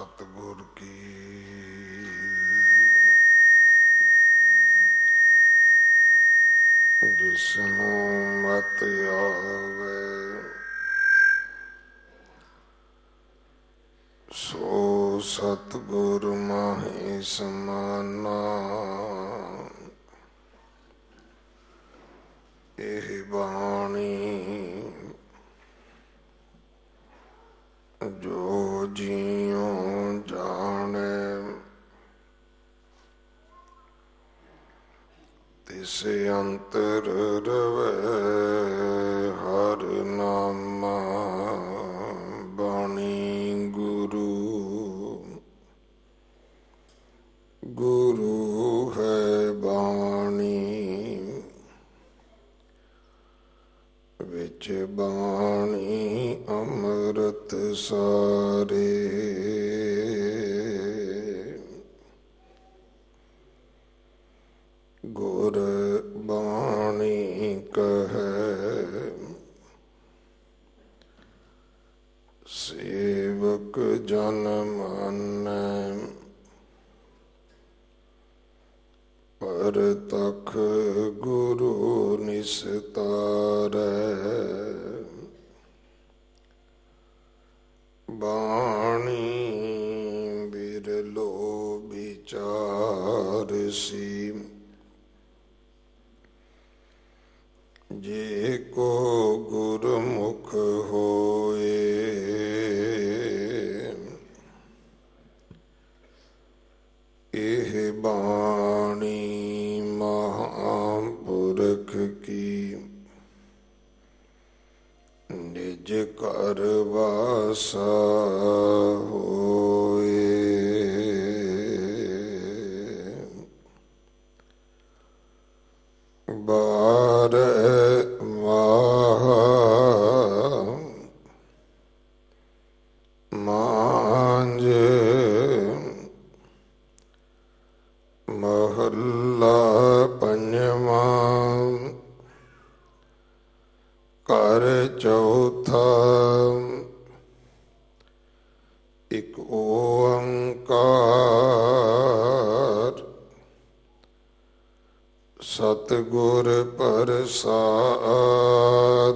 ਸਤਿਗੁਰ ਕੀ ਜਿਸਨੂੰ ਮਤਿ ਆਵੇ ਸੋ ਸਤਿਗੁਰ ਮਾਹੀ ਸਮਾਨਾ। ਇਹ ਬਾਣੀ ਜੋ ਜੀਉ ਜਾਣੇ ਤਿਸ ਅੰਤਰ ਰਵੈ ਹਰਿ ਨਾਮਾ। ਬਾਣੀ ਗੁਰੂ ਹੈ ਬਾਣੀ ਵਿੱਚ ਬਾਣੀ ਅੰਮ੍ਰਿਤ ਸਾਰੇ। ਗੁਰ ਬਾਣੀ ਕਹੈ ਸੇਵਕ ਜਨ ਮਾਨੈ। ਪਰਤਖ ਗੁਰੂ ਨਿਸਤਾਰੈ। ਬਾਣੀ ਬਿਰਲੋ ਵਿਚਾਰਸੀ। ਜੇ ਕੋ ਗੁਰਮੁਖ ਹੋਏ ਇਹ ਬਾਣੀ ਮਹਾਂਪੁਰਖ ਕੀ। ਨਿਜ ਘਰ ਵਾਸਾ ਹੋਏ। ਬਾਰਹ ਮਾਹ ਮਾਂਝ ਮਹੱਲਾ ਪੰਜਵਾਂ। ਘਰ ਚੌਥਾ। ਇਕ ਓੰਕਾਰ ਸਤਿਗੁਰ ਪ੍ਰਸਾਦਿ।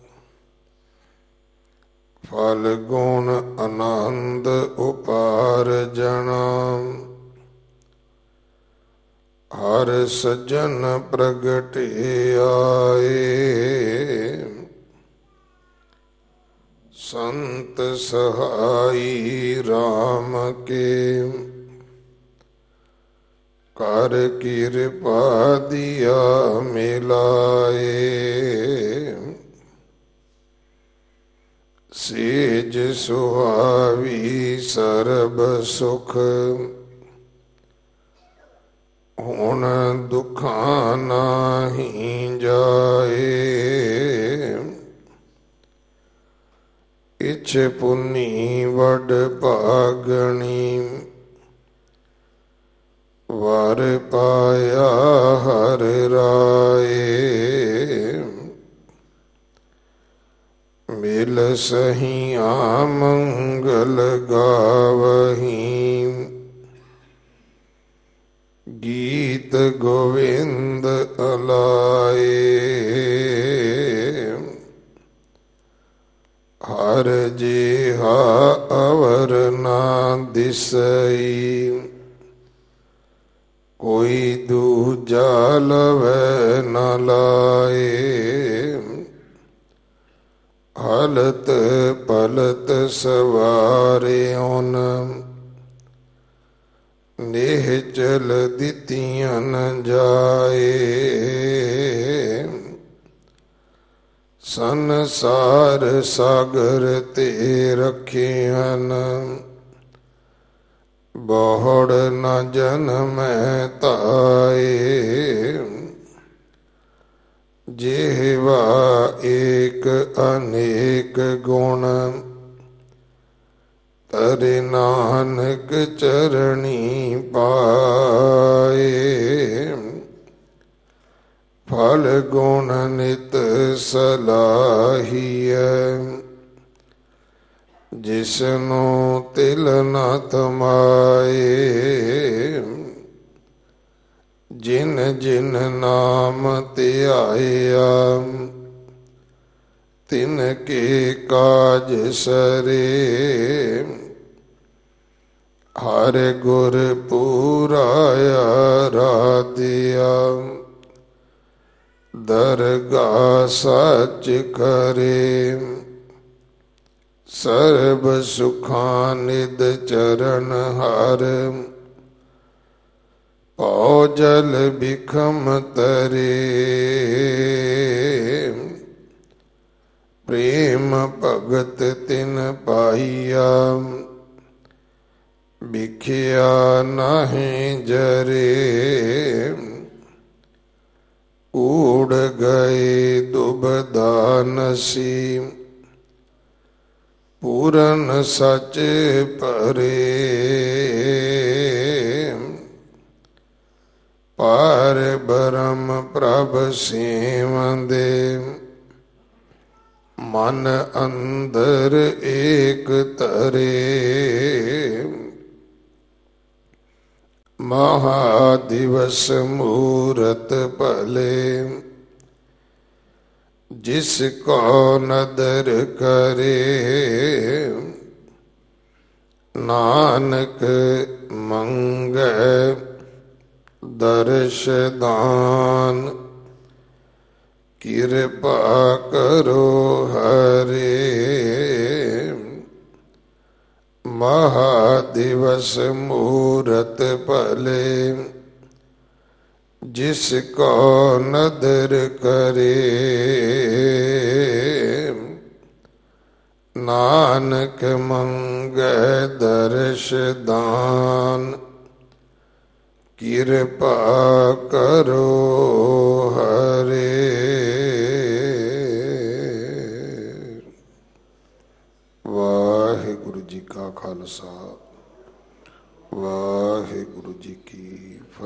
ਫਲ ਗੁਣ ਆਨੰਦ ਉਪਾਰਜਣਾ। ਹਰ ਸੱਜਣ ਪ੍ਰਗਟਿਆਏ। ਸੰਤ ਸਹਾਈ ਰਾਮ ਕੇ। ਕਰ ਕਿਰਪਾ ਦੀਆ ਮਿਲਾਏ। ਸੇਜ ਸੁਹਾਵੀ ਸਰਬ ਸੁਖ। ਹੁਣ ਦੁਖਾਂ ਨਾਹੀ ਜਾਏ। ਇਛ ਪੁੰਨੀ ਵਡ ਭਾਗਣੀ। ਵਰ ਪਾਇਆ ਹਰਿ ਰਾਏ। ਮਿਲ ਸਹੀਆ ਮੰਗਲ ਗਾਵਹੀਂ। ਗੀਤ ਗੋਵਿੰਦ ਅਲਾਏ। ਹਰ ਜਿਹਾ ਅਵਰ ਨਾ ਦਿਸਈ। ਕੋਈ ਦੂਜਾ ਲਵੈ ਨ ਲਾਏ। ਹਲਤ ਪਲਤ ਸਵਾਰਿਓਨ। ਨਿਹਚਲ ਦਿੱਤੀਆਂ ਨ ਜਾਏ। ਸੰਸਾਰ ਸਾਗਰ ਤੇ ਰੱਖਿਆਨ। ਬਹੁੜ ਨ ਜਨਮੈ ਤਾਏ। ਜਿਹਵਾ ਏਕ ਅਨੇਕ ਗੁਣ। ਤਰਿ ਨਾਨਕ ਚਰਣੀ ਪਾਏ। ਫਲ ਗੁਣ ਨਿਤ ਸਲਾਹੀਐ। ਜਿਸਨੂੰ ਤਿਲ ਨਾ ਤਮਾਏ, ਜਿਨ ਜਿਨ ਨਾਮ ਧਿਆਇਆ, ਤਿਨ ਕੇ ਕਾਜ ਸਰੇ। ਹਰ ਗੁਰ ਪੂਰਾਇਆ ਰਾਧਿਆ, ਦਰਗਾਹ ਸੱਚ ਕਰੇ। ਸਰਬ ਸੁਖਾਂ ਨਿਦ ਚਰਨ ਹਰ, ਭਉ ਜਲ ਬਿਖਮ ਤਰੇ। ਪ੍ਰੇਮ ਭਗਤ ਤਿਨ ਪਾਈਆ, ਬਿਖਿਆ ਨਾਹੀਂ ਜਰੇ। ਊੜ ਗਏ ਦੁਬਦਾ ਨਸੀ, ਪੂਰਨ ਸੱਚ ਭਰੇ। ਪਾਰ ਬ੍ਰਹਮ ਪ੍ਰਭ ਸੇਵੰਦੇ, ਮਨ ਅੰਦਰ ਏਕ ਧਰੇ। ਮਹਾ ਦਿਵਸ ਮੂਰਤ ਭਲੇ, ਜਿਸ ਕੋ ਨਦਰ ਕਰੇ। ਨਾਨਕ ਮੰਗੈ ਦਰਸ਼ ਦਾਨ, ਕਿਰਪਾ ਕਰੋ ਹਰੇ। ਮਹਾ ਦਿਵਸ ਮੂਰਤ ਭਲੇ, ਜਿਸ ਕੋ ਨਦਰ ਕਰੇ। ਨਾਨਕ ਮੰਗੈ ਦਰਸ਼ ਦਾਨ, ਕਿਰਪਾ ਕਰੋ ਹਰੇ। ਵਾਹਿਗੁਰੂ ਜੀ ਕਾ ਖਾਲਸਾ, ਵਾਹਿਗੁਰੂ ਜੀ ਕੀ ਫਤਿਹ।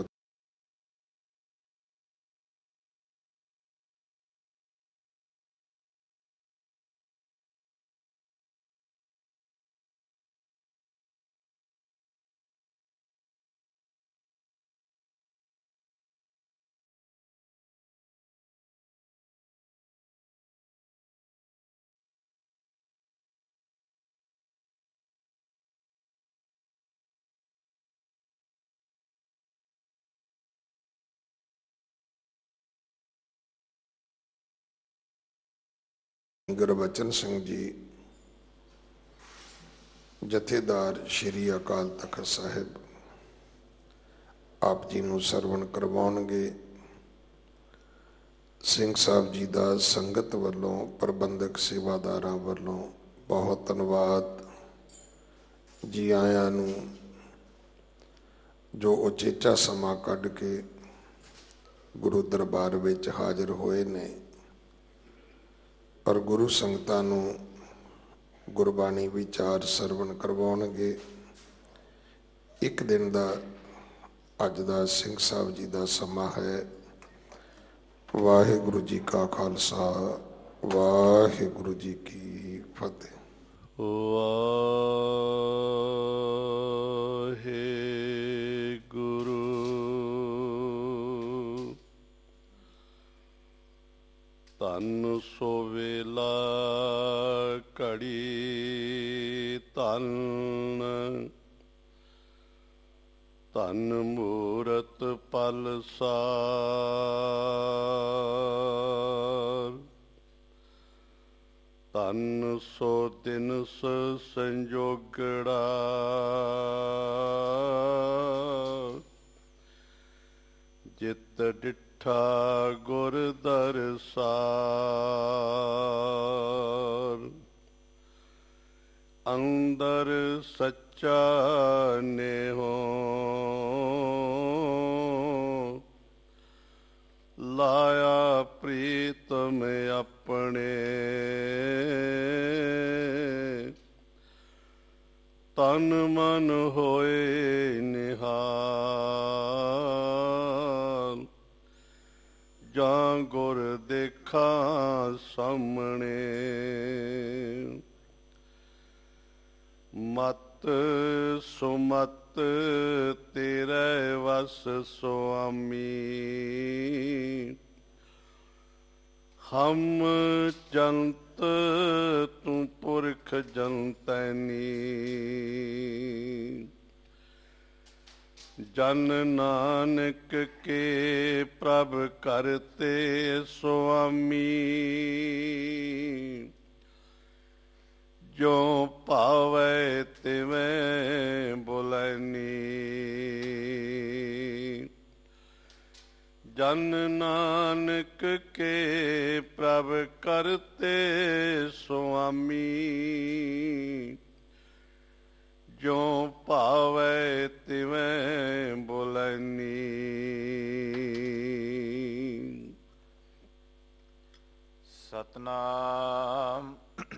ਗੁਰਬਚਨ ਸਿੰਘ ਜੀ ਜਥੇਦਾਰ ਸ਼੍ਰੀ ਅਕਾਲ ਤਖਤ ਸਾਹਿਬ ਆਪ ਜੀ ਨੂੰ ਸਰਵਣ ਕਰਵਾਉਣਗੇ। ਸਿੰਘ ਸਾਹਿਬ ਜੀ ਦਾ ਸੰਗਤ ਵੱਲੋਂ, ਪ੍ਰਬੰਧਕ ਸੇਵਾਦਾਰਾਂ ਵੱਲੋਂ ਬਹੁਤ ਧੰਨਵਾਦ। ਜੀ ਆਇਆਂ ਨੂੰ ਜੋ ਉਚੇਚਾ ਸਮਾਂ ਕੱਢ ਕੇ ਗੁਰੂ ਦਰਬਾਰ ਵਿੱਚ ਹਾਜ਼ਰ ਹੋਏ ਨੇ ਔਰ ਗੁਰੂ ਸੰਗਤਾਂ ਨੂੰ ਗੁਰਬਾਣੀ ਵਿਚਾਰ ਸਰਵਣ ਕਰਵਾਉਣਗੇ। ਇੱਕ ਦਿਨ ਦਾ ਅੱਜ ਦਾ ਸਿੰਘ ਸਾਹਿਬ ਜੀ ਦਾ ਸਮਾਂ ਹੈ। ਵਾਹਿਗੁਰੂ ਜੀ ਕਾ ਖਾਲਸਾ, ਵਾਹਿਗੁਰੂ ਜੀ ਕੀ ਫਤਿਹ। ਵਾਹਿਗੁਰੂ ਧੰਨ ਸੋ ਵੇਲਾ ਘੜੀ ਧੰਨ, ਧੰਨ ਮੂਰਤ ਪਲ ਸਾਰ। ਧੰਨ ਸੋ ਦਿਨਸ ਸੰਜੋਗੜਾ, ਜਿਤ ਡਿਠਾ ਗੁਰ ਦਰਸਾਰ। ਅੰਦਰ ਸੱਚਾ ਨੇਹੋ, ਲਾਇਆ ਪ੍ਰੀਤਮ ਆਪਣੇ। ਤਨ ਮਨ ਹੋਏ ਨਿਹਾਲ, ਜਾਂ ਗੁਰ ਦੇਖਾਂ ਸਾਹਮਣੇ। ਮਤ ਸੁਮਤ ਤੇਰੇ ਵਸ ਸੁਆਮੀ। ਹਮ ਜੰਤ ਤੂੰ ਪੁਰਖ ਜੰਤੈਨੀ। ਜਨ ਨਾਨਕ ਕੇ ਪ੍ਰਭ ਕਰਤੇ ਸੁਆਮੀ। ਜੋ ਭਾਵੈ ਤਿਵੇਂ ਬੁਲੈਨੀ। ਜਨ ਨਾਨਕ ਕੇ ਪ੍ਰਭ ਕਰਤੇ ਸੁਆਮੀ। ਜੋ ਭਾਵੈ ਤਿਵੇਂ ਬੁਲੈਨੀ। ਸਤਨਾਮ।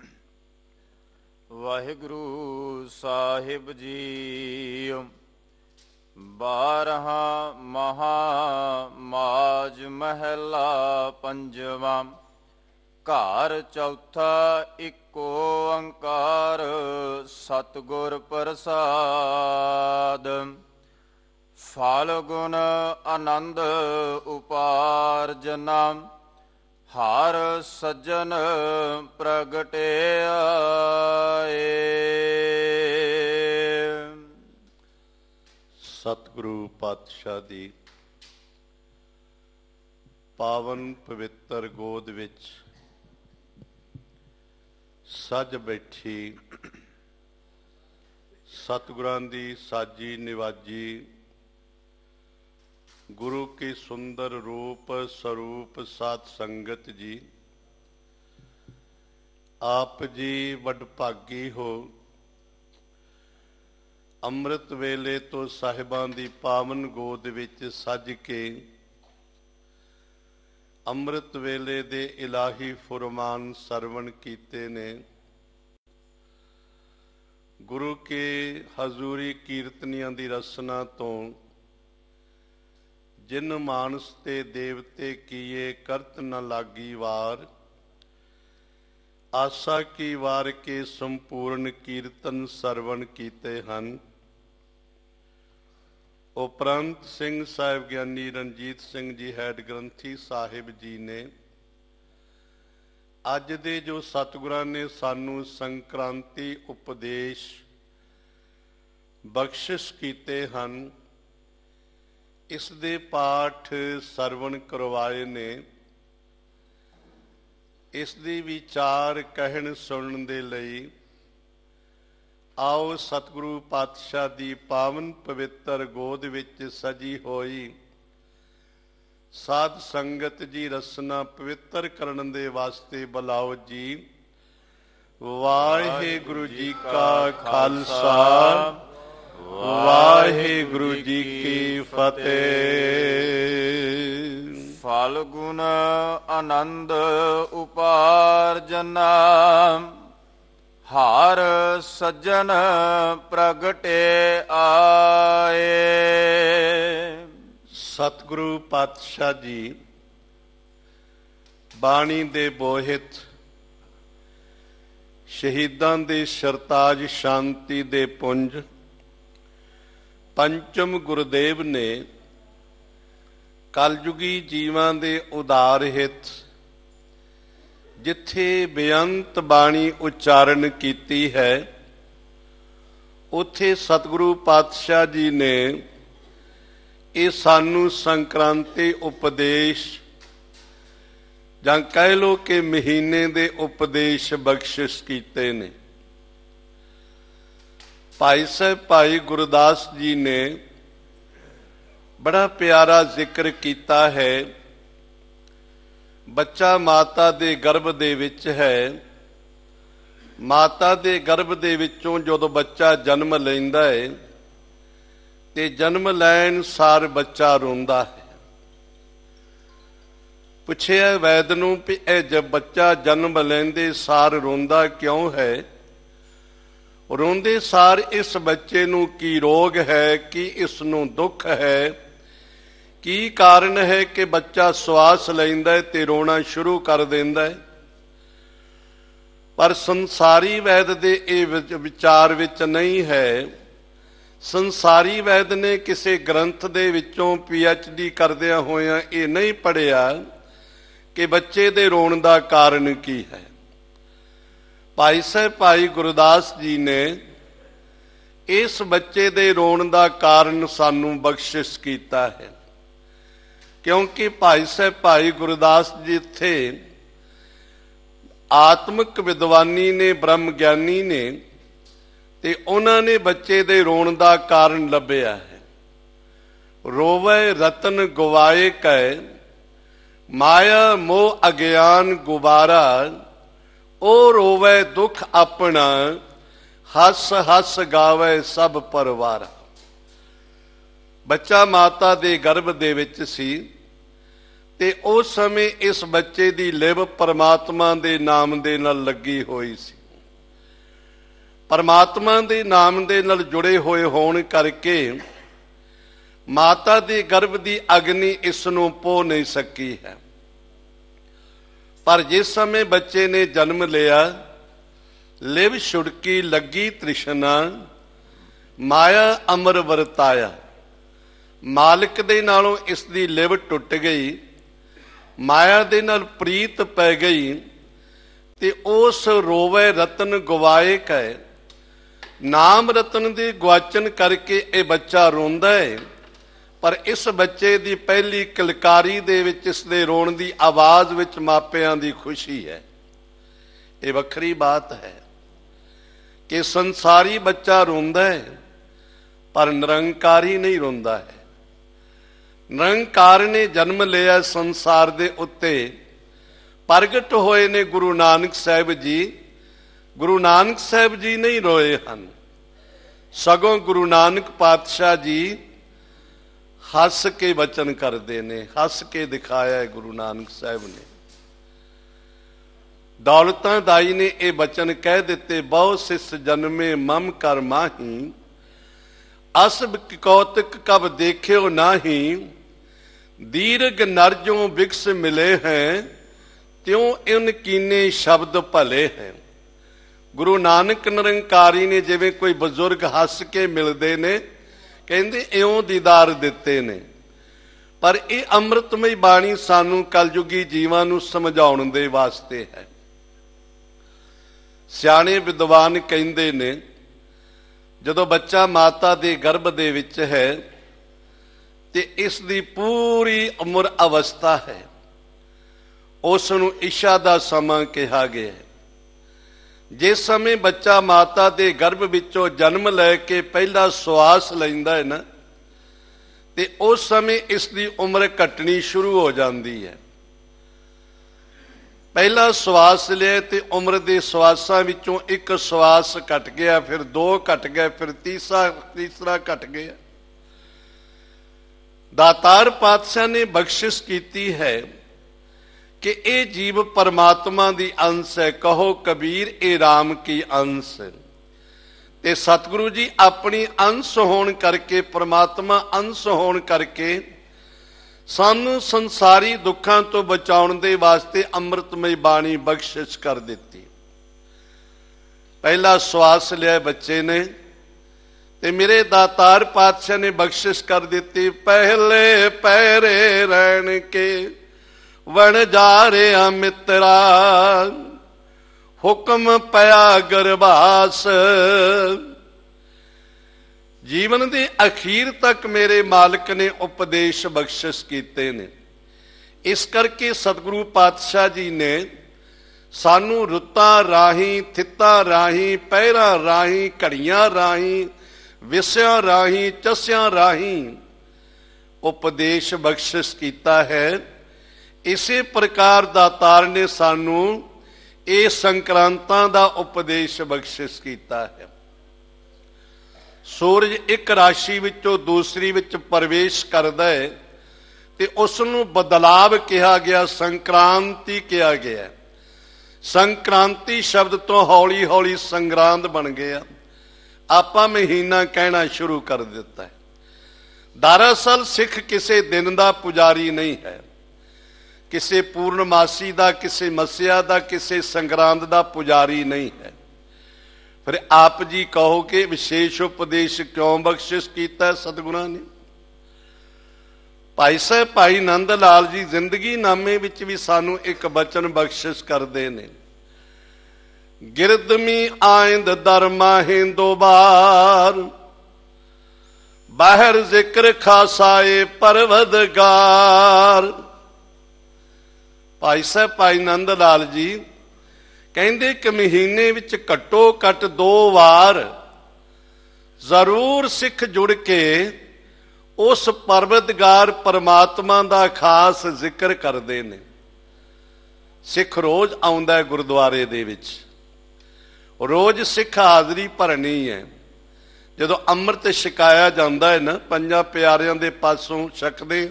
ਵਾਹਿਗੁਰੂ ਸਾਹਿਬ ਜੀ। 12 ਮਹਾ ਮਾਝ ਮਹਿਲਾ ਪੰਜਵਾ। ਘਰ ਚੌਥਾ ਇੱਕੋ ਓੰਕਾਰ ਸਤਿਗੁਰ ਪ੍ਰਸਾਦ। ਫਲ ਗੁਣ ਆਨੰਦ ਉਪਾਰਜਨਾ ਹਰ ਸੱਜਣ ਪ੍ਰਗਟੇ ਆਏ। ਸਤਿਗੁਰੂ ਪਾਤਸ਼ਾਹ ਦੀ ਪਾਵਨ ਪਵਿੱਤਰ ਗੋਦ ਵਿੱਚ ਸੱਜ ਬੈਠੀ ਸਤਿਗੁਰਾਂ ਦੀ ਸਾਜੀ ਨਿਵਾਜੀ ਗੁਰੂ ਕੀ ਸੁੰਦਰ ਰੂਪ ਸਰੂਪ ਸਾਧ ਸੰਗਤ ਜੀ, ਆਪ ਜੀ ਵਡਭਾਗੀ ਹੋ। ਅੰਮ੍ਰਿਤ ਵੇਲੇ ਤੋਂ ਸਾਹਿਬਾਂ ਦੀ ਪਾਵਨ ਗੋਦ ਵਿੱਚ ਸੱਜ ਕੇ ਅੰਮ੍ਰਿਤ ਵੇਲੇ ਦੇ ਇਲਾਹੀ ਫੁਰਮਾਨ ਸਰਵਣ ਕੀਤੇ ਨੇ। ਗੁਰੂ ਕੇ ਹਜ਼ੂਰੀ ਕੀਰਤਨੀਆਂ ਦੀ ਰਸਨਾ ਤੋਂ ਜਿਨ ਮਾਨਸ ਤੇ ਦੇਵਤੇ ਕੀਏ ਕਰਤ ਨ ਲਾਗੀ ਵਾਰ। ਆਸਾ ਕੀ ਵਾਰ ਕੇ ਸੰਪੂਰਨ ਕੀਰਤਨ ਸਰਵਣ ਕੀਤੇ ਹਨ। ਉਪਰੰਤ ਸਿੰਘ ਸਾਹਿਬ ਗਿਆਨੀ ਰਣਜੀਤ ਸਿੰਘ ਜੀ ਹੈਡ ਗ੍ਰੰਥੀ ਸਾਹਿਬ ਜੀ ਨੇ ਅੱਜ ਦੇ ਜੋ ਸਤਿਗੁਰਾਂ ਨੇ ਸਾਨੂੰ ਸੰਕ੍ਰਾਂਤੀ ਉਪਦੇਸ਼ ਬਖਸ਼ਿਸ਼ ਕੀਤੇ ਹਨ, ਇਸ ਦੇ ਪਾਠ ਸਰਵਣ ਕਰਵਾਏ ਨੇ। ਇਸ ਦੀ ਵਿਚਾਰ ਕਹਿਣ ਸੁਣਨ ਦੇ ਲਈ ਆਓ ਸਤਿਗੁਰੂ ਪਾਤਸ਼ਾਹ ਦੀ ਪਾਵਨ ਪਵਿੱਤਰ ਗੋਦ ਵਿੱਚ ਸਜੀ ਹੋਈ ਸਾਧ ਸੰਗਤ ਜੀ ਰਸਨਾ ਪਵਿੱਤਰ ਕਰਨ ਦੇ ਵਾਸਤੇ ਬੁਲਾਓ ਜੀ। ਵਾਹਿਗੁਰੂ ਜੀ ਕਾ ਖਾਲਸਾ, ਵਾਹਿਗੁਰੂ ਜੀ ਕੀ ਫਤਿਹ। ਫਲ ਗੁਣ ਆਨੰਦ ਉਪਾਰਜਨਾ ਹਰ ਸੱਜਣ ਪ੍ਰਗਟੇ ਆਏ। ਸਤਿਗੁਰੂ ਪਾਤਸ਼ਾਹ ਜੀ ਬਾਣੀ ਦੇ ਬੋਹਿਤ ਸ਼ਹੀਦਾਂ ਦੇ ਸਰਤਾਜ ਸ਼ਾਂਤੀ ਦੇ ਪੁੰਜ ਪੰਚਮ ਗੁਰਦੇਵ ਨੇ ਕਲਯੁਗੀ ਜੀਵਾਂ ਦੇ ਉਦਾਰ ਹਿੱਤ ਜਿੱਥੇ ਬੇਅੰਤ ਬਾਣੀ ਉਚਾਰਨ ਕੀਤੀ ਹੈ, ਉੱਥੇ ਸਤਿਗੁਰੂ ਪਾਤਸ਼ਾਹ ਜੀ ਨੇ ਇਹ ਸਾਨੂੰ ਸੰਕ੍ਰਾਂਤੀ ਉਪਦੇਸ਼ ਜਾਂ ਕਹਿ ਲਓ ਕਿ ਮਹੀਨੇ ਦੇ ਉਪਦੇਸ਼ ਬਖਸ਼ਿਸ਼ ਕੀਤੇ ਨੇ। ਭਾਈ ਸਾਹਿਬ ਭਾਈ ਗੁਰਦਾਸ ਜੀ ਨੇ ਬੜਾ ਪਿਆਰਾ ਜ਼ਿਕਰ ਕੀਤਾ ਹੈ। ਬੱਚਾ ਮਾਤਾ ਦੇ ਗਰਭ ਦੇ ਵਿੱਚ ਹੈ, ਮਾਤਾ ਦੇ ਗਰਭ ਦੇ ਵਿੱਚੋਂ ਜਦੋਂ ਬੱਚਾ ਜਨਮ ਲੈਂਦਾ ਹੈ ਤੇ ਜਨਮ ਲੈਣ ਸਾਰ ਬੱਚਾ ਰੋਂਦਾ ਹੈ। ਪੁੱਛਿਆ ਵੈਦ ਨੂੰ ਵੀ ਇਹ ਜਦ ਬੱਚਾ ਜਨਮ ਲੈਂਦੇ ਸਾਰ ਰੋਂਦਾ ਕਿਉਂ ਹੈ? ਰੋਂਦੇ ਸਾਰ ਇਸ ਬੱਚੇ ਨੂੰ ਕੀ ਰੋਗ ਹੈ, ਕੀ ਇਸ ਨੂੰ ਦੁੱਖ ਹੈ, ਕੀ ਕਾਰਨ ਹੈ ਕਿ ਬੱਚਾ ਸਵਾਸ ਲੈਂਦਾ ਹੈ ਤੇ ਰੋਣਾ ਸ਼ੁਰੂ ਕਰ ਦਿੰਦਾ ਹੈ? ਪਰ ਸੰਸਾਰੀ ਵੈਦ ਦੇ ਇਹ ਵਿਚਾਰ ਵਿੱਚ ਨਹੀਂ ਹੈ। ਸੰਸਾਰੀ ਵੈਦ ਨੇ ਕਿਸੇ ਗ੍ਰੰਥ ਦੇ ਵਿੱਚੋਂ PhD ਕਰਦਿਆਂ ਹੋਇਆਂ ਇਹ ਨਹੀਂ ਪੜ੍ਹਿਆ ਕਿ ਬੱਚੇ ਦੇ ਰੋਣ ਦਾ ਕਾਰਨ ਕੀ ਹੈ। ਭਾਈ ਸਾਹਿਬ ਭਾਈ ਗੁਰਦਾਸ ਜੀ ਨੇ ਇਸ ਬੱਚੇ ਦੇ ਰੋਣ ਦਾ ਕਾਰਨ ਸਾਨੂੰ ਬਖਸ਼ਿਸ਼ ਕੀਤਾ ਹੈ, ਕਿਉਂਕਿ ਭਾਈ ਸਾਹਿਬ ਭਾਈ ਗੁਰਦਾਸ ਜੀ ਇੱਥੇ ਆਤਮਿਕ ਵਿਦਵਾਨੀ ਨੇ, ਬ੍ਰਹਮ ਗਿਆਨੀ ਨੇ, ਤੇ ਉਹਨਾਂ ਨੇ ਬੱਚੇ ਦੇ ਰੋਣ ਦਾ ਕਾਰਨ ਲੱਭਿਆ ਹੈ। ਰੋਵੇ ਰਤਨ ਗਵਾਏ ਕੈ, ਮਾਇਆ ਮੋਹ ਅਗਿਆਨ ਗੁਬਾਰਾ, ਉਹ ਰੋਵੇ ਦੁੱਖ ਆਪਣਾ, ਹੱਸ ਹੱਸ ਗਾਵੇ ਸਭ ਪਰਿਵਾਰ। ਬੱਚਾ ਮਾਤਾ ਦੇ ਗਰਭ ਦੇ ਵਿੱਚ ਸੀ ਤੇ ਉਸ ਸਮੇਂ ਇਸ ਬੱਚੇ ਦੀ ਲਿਵ ਪਰਮਾਤਮਾ ਦੇ ਨਾਮ ਦੇ ਨਾਲ ਲੱਗੀ ਹੋਈ ਸੀ। ਪਰਮਾਤਮਾ ਦੇ ਨਾਮ ਦੇ ਨਾਲ ਜੁੜੇ ਹੋਏ ਹੋਣ ਕਰਕੇ ਮਾਤਾ ਦੇ ਗਰਭ ਦੀ ਅਗਨੀ ਇਸ ਨੂੰ ਪੋ ਨਹੀਂ ਸਕੀ ਹੈ। ਪਰ ਜਿਸ ਸਮੇਂ ਬੱਚੇ ਨੇ ਜਨਮ ਲਿਆ, ਲਿਵ ਛੁੜਕੀ ਲੱਗੀ ਤ੍ਰਿਸ਼ਨਾ, ਮਾਇਆ ਅਮਰ ਵਰਤਾਇਆ। ਮਾਲਕ ਦੇ ਨਾਲੋਂ ਇਸ ਦੀ ਲਿਵ ਟੁੱਟ ਗਈ, ਮਾਇਆ ਦੇ ਨਾਲ ਪ੍ਰੀਤ ਪੈ ਗਈ, ਤੇ ਉਸ ਰੋਵੇ ਰਤਨ ਗਵਾਏ ਕੈ, ਨਾਮ ਰਤਨ ਦੇ ਗਵਾਚਨ ਕਰਕੇ ਇਹ ਬੱਚਾ ਰੋਂਦਾ ਹੈ। ਪਰ ਇਸ ਬੱਚੇ ਦੀ ਪਹਿਲੀ ਕਿਲਕਾਰੀ ਦੇ ਵਿੱਚ, ਇਸ ਦੇ ਰੋਣ ਦੀ ਆਵਾਜ਼ ਵਿੱਚ ਮਾਪਿਆਂ ਦੀ ਖੁਸ਼ੀ ਹੈ। ਇਹ ਵੱਖਰੀ ਬਾਤ ਹੈ ਕਿ ਸੰਸਾਰੀ ਬੱਚਾ ਰੋਂਦਾ ਹੈ ਪਰ ਨਿਰੰਕਾਰੀ ਨਹੀਂ ਰੋਂਦਾ ਹੈ। ਨਿਰੰਕਾਰ ਨੇ ਜਨਮ ਲਿਆ ਸੰਸਾਰ ਦੇ ਉੱਤੇ, ਪ੍ਰਗਟ ਹੋਏ ਨੇ ਗੁਰੂ ਨਾਨਕ ਸਾਹਿਬ ਜੀ। ਗੁਰੂ ਨਾਨਕ ਸਾਹਿਬ ਜੀ ਨਹੀਂ ਰੋਏ ਹਨ, ਸਗੋਂ ਗੁਰੂ ਨਾਨਕ ਪਾਤਸ਼ਾਹ ਜੀ ਹੱਸ ਕੇ ਬਚਨ ਕਰਦੇ ਨੇ, ਹੱਸ ਕੇ ਦਿਖਾਇਆ ਹੈ ਗੁਰੂ ਨਾਨਕ ਸਾਹਿਬ ਨੇ। ਦੌਲਤਾਂ ਦਾਈ ਨੇ ਇਹ ਬਚਨ ਕਹਿ ਦਿੱਤੇ, ਬਹੁ ਸਿਸ ਜਨਮੇ ਮਮ ਕਰ ਮਾਹੀ, ਅਸਬ ਕੌਤਕ ਕਬ ਦੇਖਿਓ ਨਾਹੀ, ਦੀਰਘ ਨਰਜੋਂ ਬਿਕਸ ਮਿਲੇ ਹੈ, ਤਿਉ ਇਨ ਕੀਨੇ ਸ਼ਬਦ ਭਲੇ ਹੈ। ਗੁਰੂ ਨਾਨਕ ਨਿਰੰਕਾਰੀ ਨੇ ਜਿਵੇਂ ਕੋਈ ਬਜ਼ੁਰਗ ਹੱਸ ਕੇ ਮਿਲਦੇ ਨੇ, ਕਹਿੰਦੇ ਇਉਂ ਦੀਦਾਰ ਦਿੱਤੇ ਨੇ। ਪਰ ਇਹ ਅੰਮ੍ਰਿਤਮਈ ਬਾਣੀ ਸਾਨੂੰ ਕਲਯੁਗੀ ਜੀਵਾਂ ਨੂੰ ਸਮਝਾਉਣ ਦੇ ਵਾਸਤੇ ਹੈ। ਸਿਆਣੇ ਵਿਦਵਾਨ ਕਹਿੰਦੇ ਨੇ, ਜਦੋਂ ਬੱਚਾ ਮਾਤਾ ਦੇ ਗਰਭ ਦੇ ਵਿੱਚ ਹੈ ਤੇ ਇਸ ਦੀ ਪੂਰੀ ਉਮਰ ਅਵਸਥਾ ਹੈ, ਉਸ ਨੂੰ ਇਸ਼ਾ ਦਾ ਸਮਾਂ ਕਿਹਾ ਗਿਆ ਹੈ। ਜਿਸ ਸਮੇਂ ਬੱਚਾ ਮਾਤਾ ਦੇ ਗਰਭ ਵਿੱਚੋਂ ਜਨਮ ਲੈ ਕੇ ਪਹਿਲਾ ਸਵਾਸ ਲੈਂਦਾ ਹੈ ਨਾ, ਤੇ ਉਸ ਸਮੇਂ ਇਸ ਦੀ ਉਮਰ ਘਟਣੀ ਸ਼ੁਰੂ ਹੋ ਜਾਂਦੀ ਹੈ। ਪਹਿਲਾ ਸਵਾਸ ਲਿਆ ਤੇ ਉਮਰ ਦੇ ਸਵਾਸਾਂ ਵਿੱਚੋਂ ਇੱਕ ਸਵਾਸ ਘਟ ਗਿਆ, ਫਿਰ ਦੋ ਘਟ ਗਏ, ਫਿਰ ਤੀਸਰਾ ਘਟ ਗਿਆ। ਦਾਤਾਰ ਪਾਤਸ਼ਾਹ ਨੇ ਬਖਸ਼ਿਸ਼ ਕੀਤੀ ਹੈ ਕਿ ਇਹ ਜੀਵ ਪਰਮਾਤਮਾ ਦੀ ਅੰਸ਼ ਹੈ। ਕਹੋ ਕਬੀਰ ਇਹ ਰਾਮ ਕੀ ਅੰਸ਼। ਤੇ ਸਤਿਗੁਰੂ ਜੀ ਆਪਣੀ ਅੰਸ਼ ਹੋਣ ਕਰਕੇ, ਪਰਮਾਤਮਾ ਅੰਸ਼ ਹੋਣ ਕਰਕੇ ਸਾਨੂੰ ਸੰਸਾਰੀ ਦੁੱਖਾਂ ਤੋਂ ਬਚਾਉਣ ਦੇ ਵਾਸਤੇ ਅੰਮ੍ਰਿਤਮਈ ਬਾਣੀ ਬਖਸ਼ਿਸ਼ ਕਰ ਦਿੱਤੀ। ਪਹਿਲਾ ਸਵਾਸ ਲਿਆ ਬੱਚੇ ਨੇ ਤੇ ਮੇਰੇ ਦਾਤਾਰ ਪਾਤਸ਼ਾਹ ਨੇ ਬਖਸ਼ਿਸ਼ ਕਰ ਦਿੱਤੀ, ਪਹਿਲੇ ਪਹਿਰੇ ਰਹਿਣ ਕੇ ਵਣ ਜਾ ਰਿਹਾ ਮਿੱਤਰਾ, ਹੁਕਮ ਪਿਆ ਗਰਭਾਸ। ਜੀਵਨ ਦੇ ਅਖੀਰ ਤੱਕ ਮੇਰੇ ਮਾਲਕ ਨੇ ਉਪਦੇਸ਼ ਬਖਸ਼ਿਸ਼ ਕੀਤੇ ਨੇ। ਇਸ ਕਰਕੇ ਸਤਿਗੁਰੂ ਪਾਤਸ਼ਾਹ ਜੀ ਨੇ ਸਾਨੂੰ ਰੁੱਤਾਂ ਰਾਹੀਂ, ਥਿੱਤਾਂ ਰਾਹੀਂ, ਪਹਿਰਾਂ ਰਾਹੀਂ, ਘੜੀਆਂ ਰਾਹੀਂ, ਵਿਸਿਆਂ ਰਾਹੀਂ, ਚਸਿਆਂ ਰਾਹੀਂ ਉਪਦੇਸ਼ ਬਖਸ਼ਿਸ਼ ਕੀਤਾ ਹੈ। ਇਸੇ ਪ੍ਰਕਾਰ ਦਾਤਾਰ ਨੇ ਸਾਨੂੰ ਇਹ ਸੰਕਰਾਂਤਾਂ ਦਾ ਉਪਦੇਸ਼ ਬਖਸ਼ਿਸ਼ ਕੀਤਾ ਹੈ। ਸੂਰਜ ਇੱਕ ਰਾਸ਼ੀ ਵਿੱਚੋਂ ਦੂਸਰੀ ਵਿੱਚ ਪ੍ਰਵੇਸ਼ ਕਰਦਾ ਹੈ ਤੇ ਉਸ ਨੂੰ ਬਦਲਾਵ ਕਿਹਾ ਗਿਆ, ਸੰਕ੍ਰਾਂਤੀ ਕਿਹਾ ਗਿਆ। ਸੰਕ੍ਰਾਂਤੀ ਸ਼ਬਦ ਤੋਂ ਹੌਲੀ ਹੌਲੀ ਸੰਗਰਾਂਦ ਬਣ ਗਿਆ। ਆਪਾਂ ਮਹੀਨਾ ਕਹਿਣਾ ਸ਼ੁਰੂ ਕਰ ਦਿੱਤਾ ਹੈ। ਦਰਅਸਲ ਸਿੱਖ ਕਿਸੇ ਦਿਨ ਦਾ ਪੁਜਾਰੀ ਨਹੀਂ ਹੈ। ਕਿਸੇ ਪੂਰਨਮਾਸੀ ਦਾ, ਕਿਸੇ ਮੱਸਿਆ ਦਾ, ਕਿਸੇ ਸੰਗਰਾਂਦ ਦਾ ਪੁਜਾਰੀ ਨਹੀਂ ਹੈ। ਫਿਰ ਆਪ ਜੀ ਕਹੋ ਕਿ ਵਿਸ਼ੇਸ਼ ਉਪਦੇਸ਼ ਕਿਉਂ ਬਖਸ਼ਿਸ਼ ਕੀਤਾ ਸਤਿਗੁਰਾਂ ਨੇ? ਭਾਈ ਸਾਹਿਬ ਭਾਈ ਨੰਦ ਲਾਲ ਜੀ ਜ਼ਿੰਦਗੀ ਨਾਮੇ ਵਿੱਚ ਵੀ ਸਾਨੂੰ ਇੱਕ ਬਚਨ ਬਖਸ਼ਿਸ਼ ਕਰਦੇ ਨੇ, ਗਿਰਦਮੀ ਆਇੰਦ ਦਰਮਾ ਹਿੰਦੋ ਬਾਰ, ਬਾਹਰ ਜ਼ਿਕਰ ਖਾਸਾਏ ਪਰਵਦਗਾਰ। ਭਾਈ ਸਾਹਿਬ ਭਾਈ ਨੰਦ ਲਾਲ ਜੀ ਕਹਿੰਦੇ ਕਿ ਮਹੀਨੇ ਵਿੱਚ ਘੱਟੋ ਘੱਟ 2 ਵਾਰ ਜ਼ਰੂਰ ਸਿੱਖ ਜੁੜ ਕੇ ਉਸ ਪਰਵਦਗਾਰ ਪਰਮਾਤਮਾ ਦਾ ਖਾਸ ਜ਼ਿਕਰ ਕਰਦੇ ਨੇ। ਸਿੱਖ ਰੋਜ਼ ਆਉਂਦਾ ਹੈ ਗੁਰਦੁਆਰੇ ਦੇ ਵਿੱਚ, ਰੋਜ਼ ਸਿੱਖ ਹਾਜ਼ਰੀ ਭਰਨੀ ਹੈ। ਜਦੋਂ ਅੰਮ੍ਰਿਤ ਛਕਾਇਆ ਜਾਂਦਾ ਹੈ ਨਾ, 5 ਪਿਆਰਿਆਂ ਦੇ ਪਾਸੋਂ ਛਕਦੇ,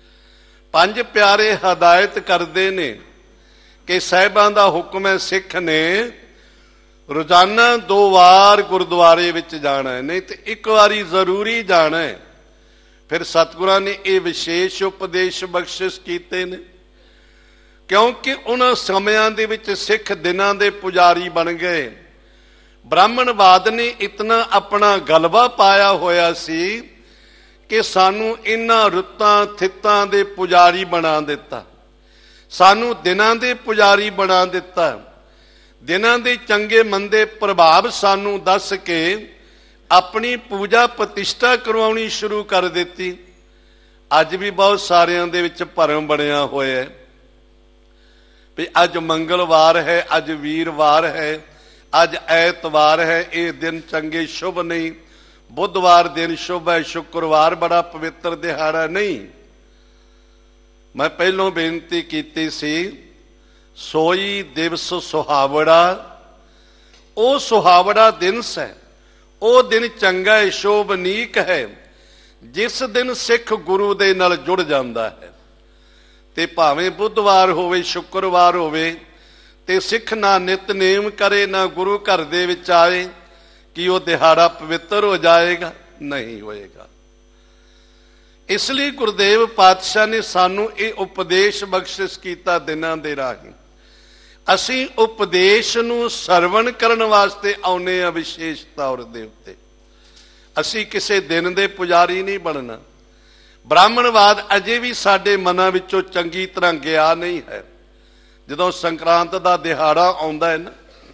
5 ਪਿਆਰੇ ਹਦਾਇਤ ਕਰਦੇ ਨੇ ਕਿ ਸਾਹਿਬਾਂ ਦਾ ਹੁਕਮ ਹੈ, ਸਿੱਖ ਨੇ ਰੋਜ਼ਾਨਾ 2 ਵਾਰ ਗੁਰਦੁਆਰੇ ਵਿੱਚ ਜਾਣਾ ਹੈ, ਨਹੀਂ ਤੇ 1 ਵਾਰੀ ਜ਼ਰੂਰੀ ਜਾਣਾ ਹੈ। ਫਿਰ ਸਤਿਗੁਰਾਂ ਨੇ ਇਹ ਵਿਸ਼ੇਸ਼ ਉਪਦੇਸ਼ ਬਖਸ਼ਿਸ਼ ਕੀਤੇ ਨੇ, ਕਿਉਂਕਿ ਉਹਨਾਂ ਸਮਿਆਂ ਦੇ ਵਿੱਚ ਸਿੱਖ ਦਿਨਾਂ ਦੇ ਪੁਜਾਰੀ ਬਣ ਗਏ। ਬ੍ਰਾਹਮਣਵਾਦ ਨੇ ਇਤਨਾ ਆਪਣਾ ਗਲਬਾ ਪਾਇਆ ਹੋਇਆ ਸੀ ਕਿ ਸਾਨੂੰ ਇਹਨਾਂ ਰੁੱਤਾਂ ਥਿੱਤਾਂ ਦੇ ਪੁਜਾਰੀ ਬਣਾ ਦਿੱਤਾ, ਸਾਨੂੰ ਦਿਨਾਂ ਦੇ ਪੁਜਾਰੀ ਬਣਾ ਦਿੱਤਾ। ਦਿਨਾਂ ਦੇ ਚੰਗੇ ਮੰਦੇ ਪ੍ਰਭਾਵ ਸਾਨੂੰ ਦੱਸ ਕੇ ਆਪਣੀ ਪੂਜਾ ਪ੍ਰਤਿਸ਼ਠਾ ਕਰਵਾਉਣੀ ਸ਼ੁਰੂ ਕਰ ਦਿੱਤੀ। ਅੱਜ ਵੀ ਬਹੁਤ ਸਾਰਿਆਂ ਦੇ ਵਿੱਚ ਭਰਮ ਬਣਿਆ ਹੋਇਆ ਹੈ ਵੀ ਅੱਜ ਮੰਗਲਵਾਰ ਹੈ, ਅੱਜ ਵੀਰਵਾਰ ਹੈ, ਅੱਜ ਐਤਵਾਰ ਹੈ, ਇਹ ਦਿਨ ਚੰਗੇ ਸ਼ੁਭ ਨਹੀਂ, ਬੁੱਧਵਾਰ ਦਿਨ ਸ਼ੁਭ ਹੈ, ਸ਼ੁੱਕਰਵਾਰ ਬੜਾ ਪਵਿੱਤਰ ਦਿਹਾੜਾ ਨਹੀਂ। ਮੈਂ ਪਹਿਲੋਂ ਬੇਨਤੀ ਕੀਤੀ ਸੀ, ਸੋਈ ਦਿਵਸ ਸੁਹਾਵੜਾ, ਉਹ ਸੁਹਾਵੜਾ ਦਿਨ ਹੈ, ਉਹ ਦਿਨ ਚੰਗਾ ਹੈ, ਸ਼ੋਭਨੀਕ ਹੈ, ਜਿਸ ਦਿਨ ਸਿੱਖ ਗੁਰੂ ਦੇ ਨਾਲ ਜੁੜ ਜਾਂਦਾ ਹੈ। ਤੇ ਭਾਵੇਂ ਬੁੱਧਵਾਰ ਹੋਵੇ, ਸ਼ੁੱਕਰਵਾਰ ਹੋਵੇ, ਤੇ ਸਿੱਖ ਨਾ ਨਿਤਨੇਮ ਕਰੇ, ਨਾ ਗੁਰੂ ਘਰ ਦੇ ਵਿੱਚ ਆਏ, ਕਿ ਉਹ ਦਿਹਾੜਾ ਪਵਿੱਤਰ ਹੋ ਜਾਏਗਾ? ਨਹੀਂ ਹੋਏਗਾ। ਇਸ ਲਈ ਗੁਰਦੇਵ ਪਾਤਸ਼ਾਹ ਨੇ ਸਾਨੂੰ ਇਹ ਉਪਦੇਸ਼ ਬਖਸ਼ਿਸ਼ ਕੀਤਾ ਦਿਨਾਂ ਦੇ ਰਾਹੀਂ। ਅਸੀਂ ਉਪਦੇਸ਼ ਨੂੰ ਸਰਵਣ ਕਰਨ ਵਾਸਤੇ ਆਉਨੇ ਆ ਵਿਸ਼ੇਸ਼ ਤੌਰ ਦੇ ਉੱਤੇ। ਅਸੀਂ ਕਿਸੇ ਦਿਨ ਦੇ ਪੁਜਾਰੀ ਨਹੀਂ ਬਣਨਾ। ਬ੍ਰਾਹਮਣਵਾਦ ਅਜੇ ਵੀ ਸਾਡੇ ਮਨਾਂ ਵਿੱਚੋਂ ਚੰਗੀ ਤਰ੍ਹਾਂ ਗਿਆ ਨਹੀਂ ਹੈ। ਜਦੋਂ ਸੰਕਰਾਂਤ ਦਾ ਦਿਹਾੜਾ ਆਉਂਦਾ ਹੈ ਨਾ,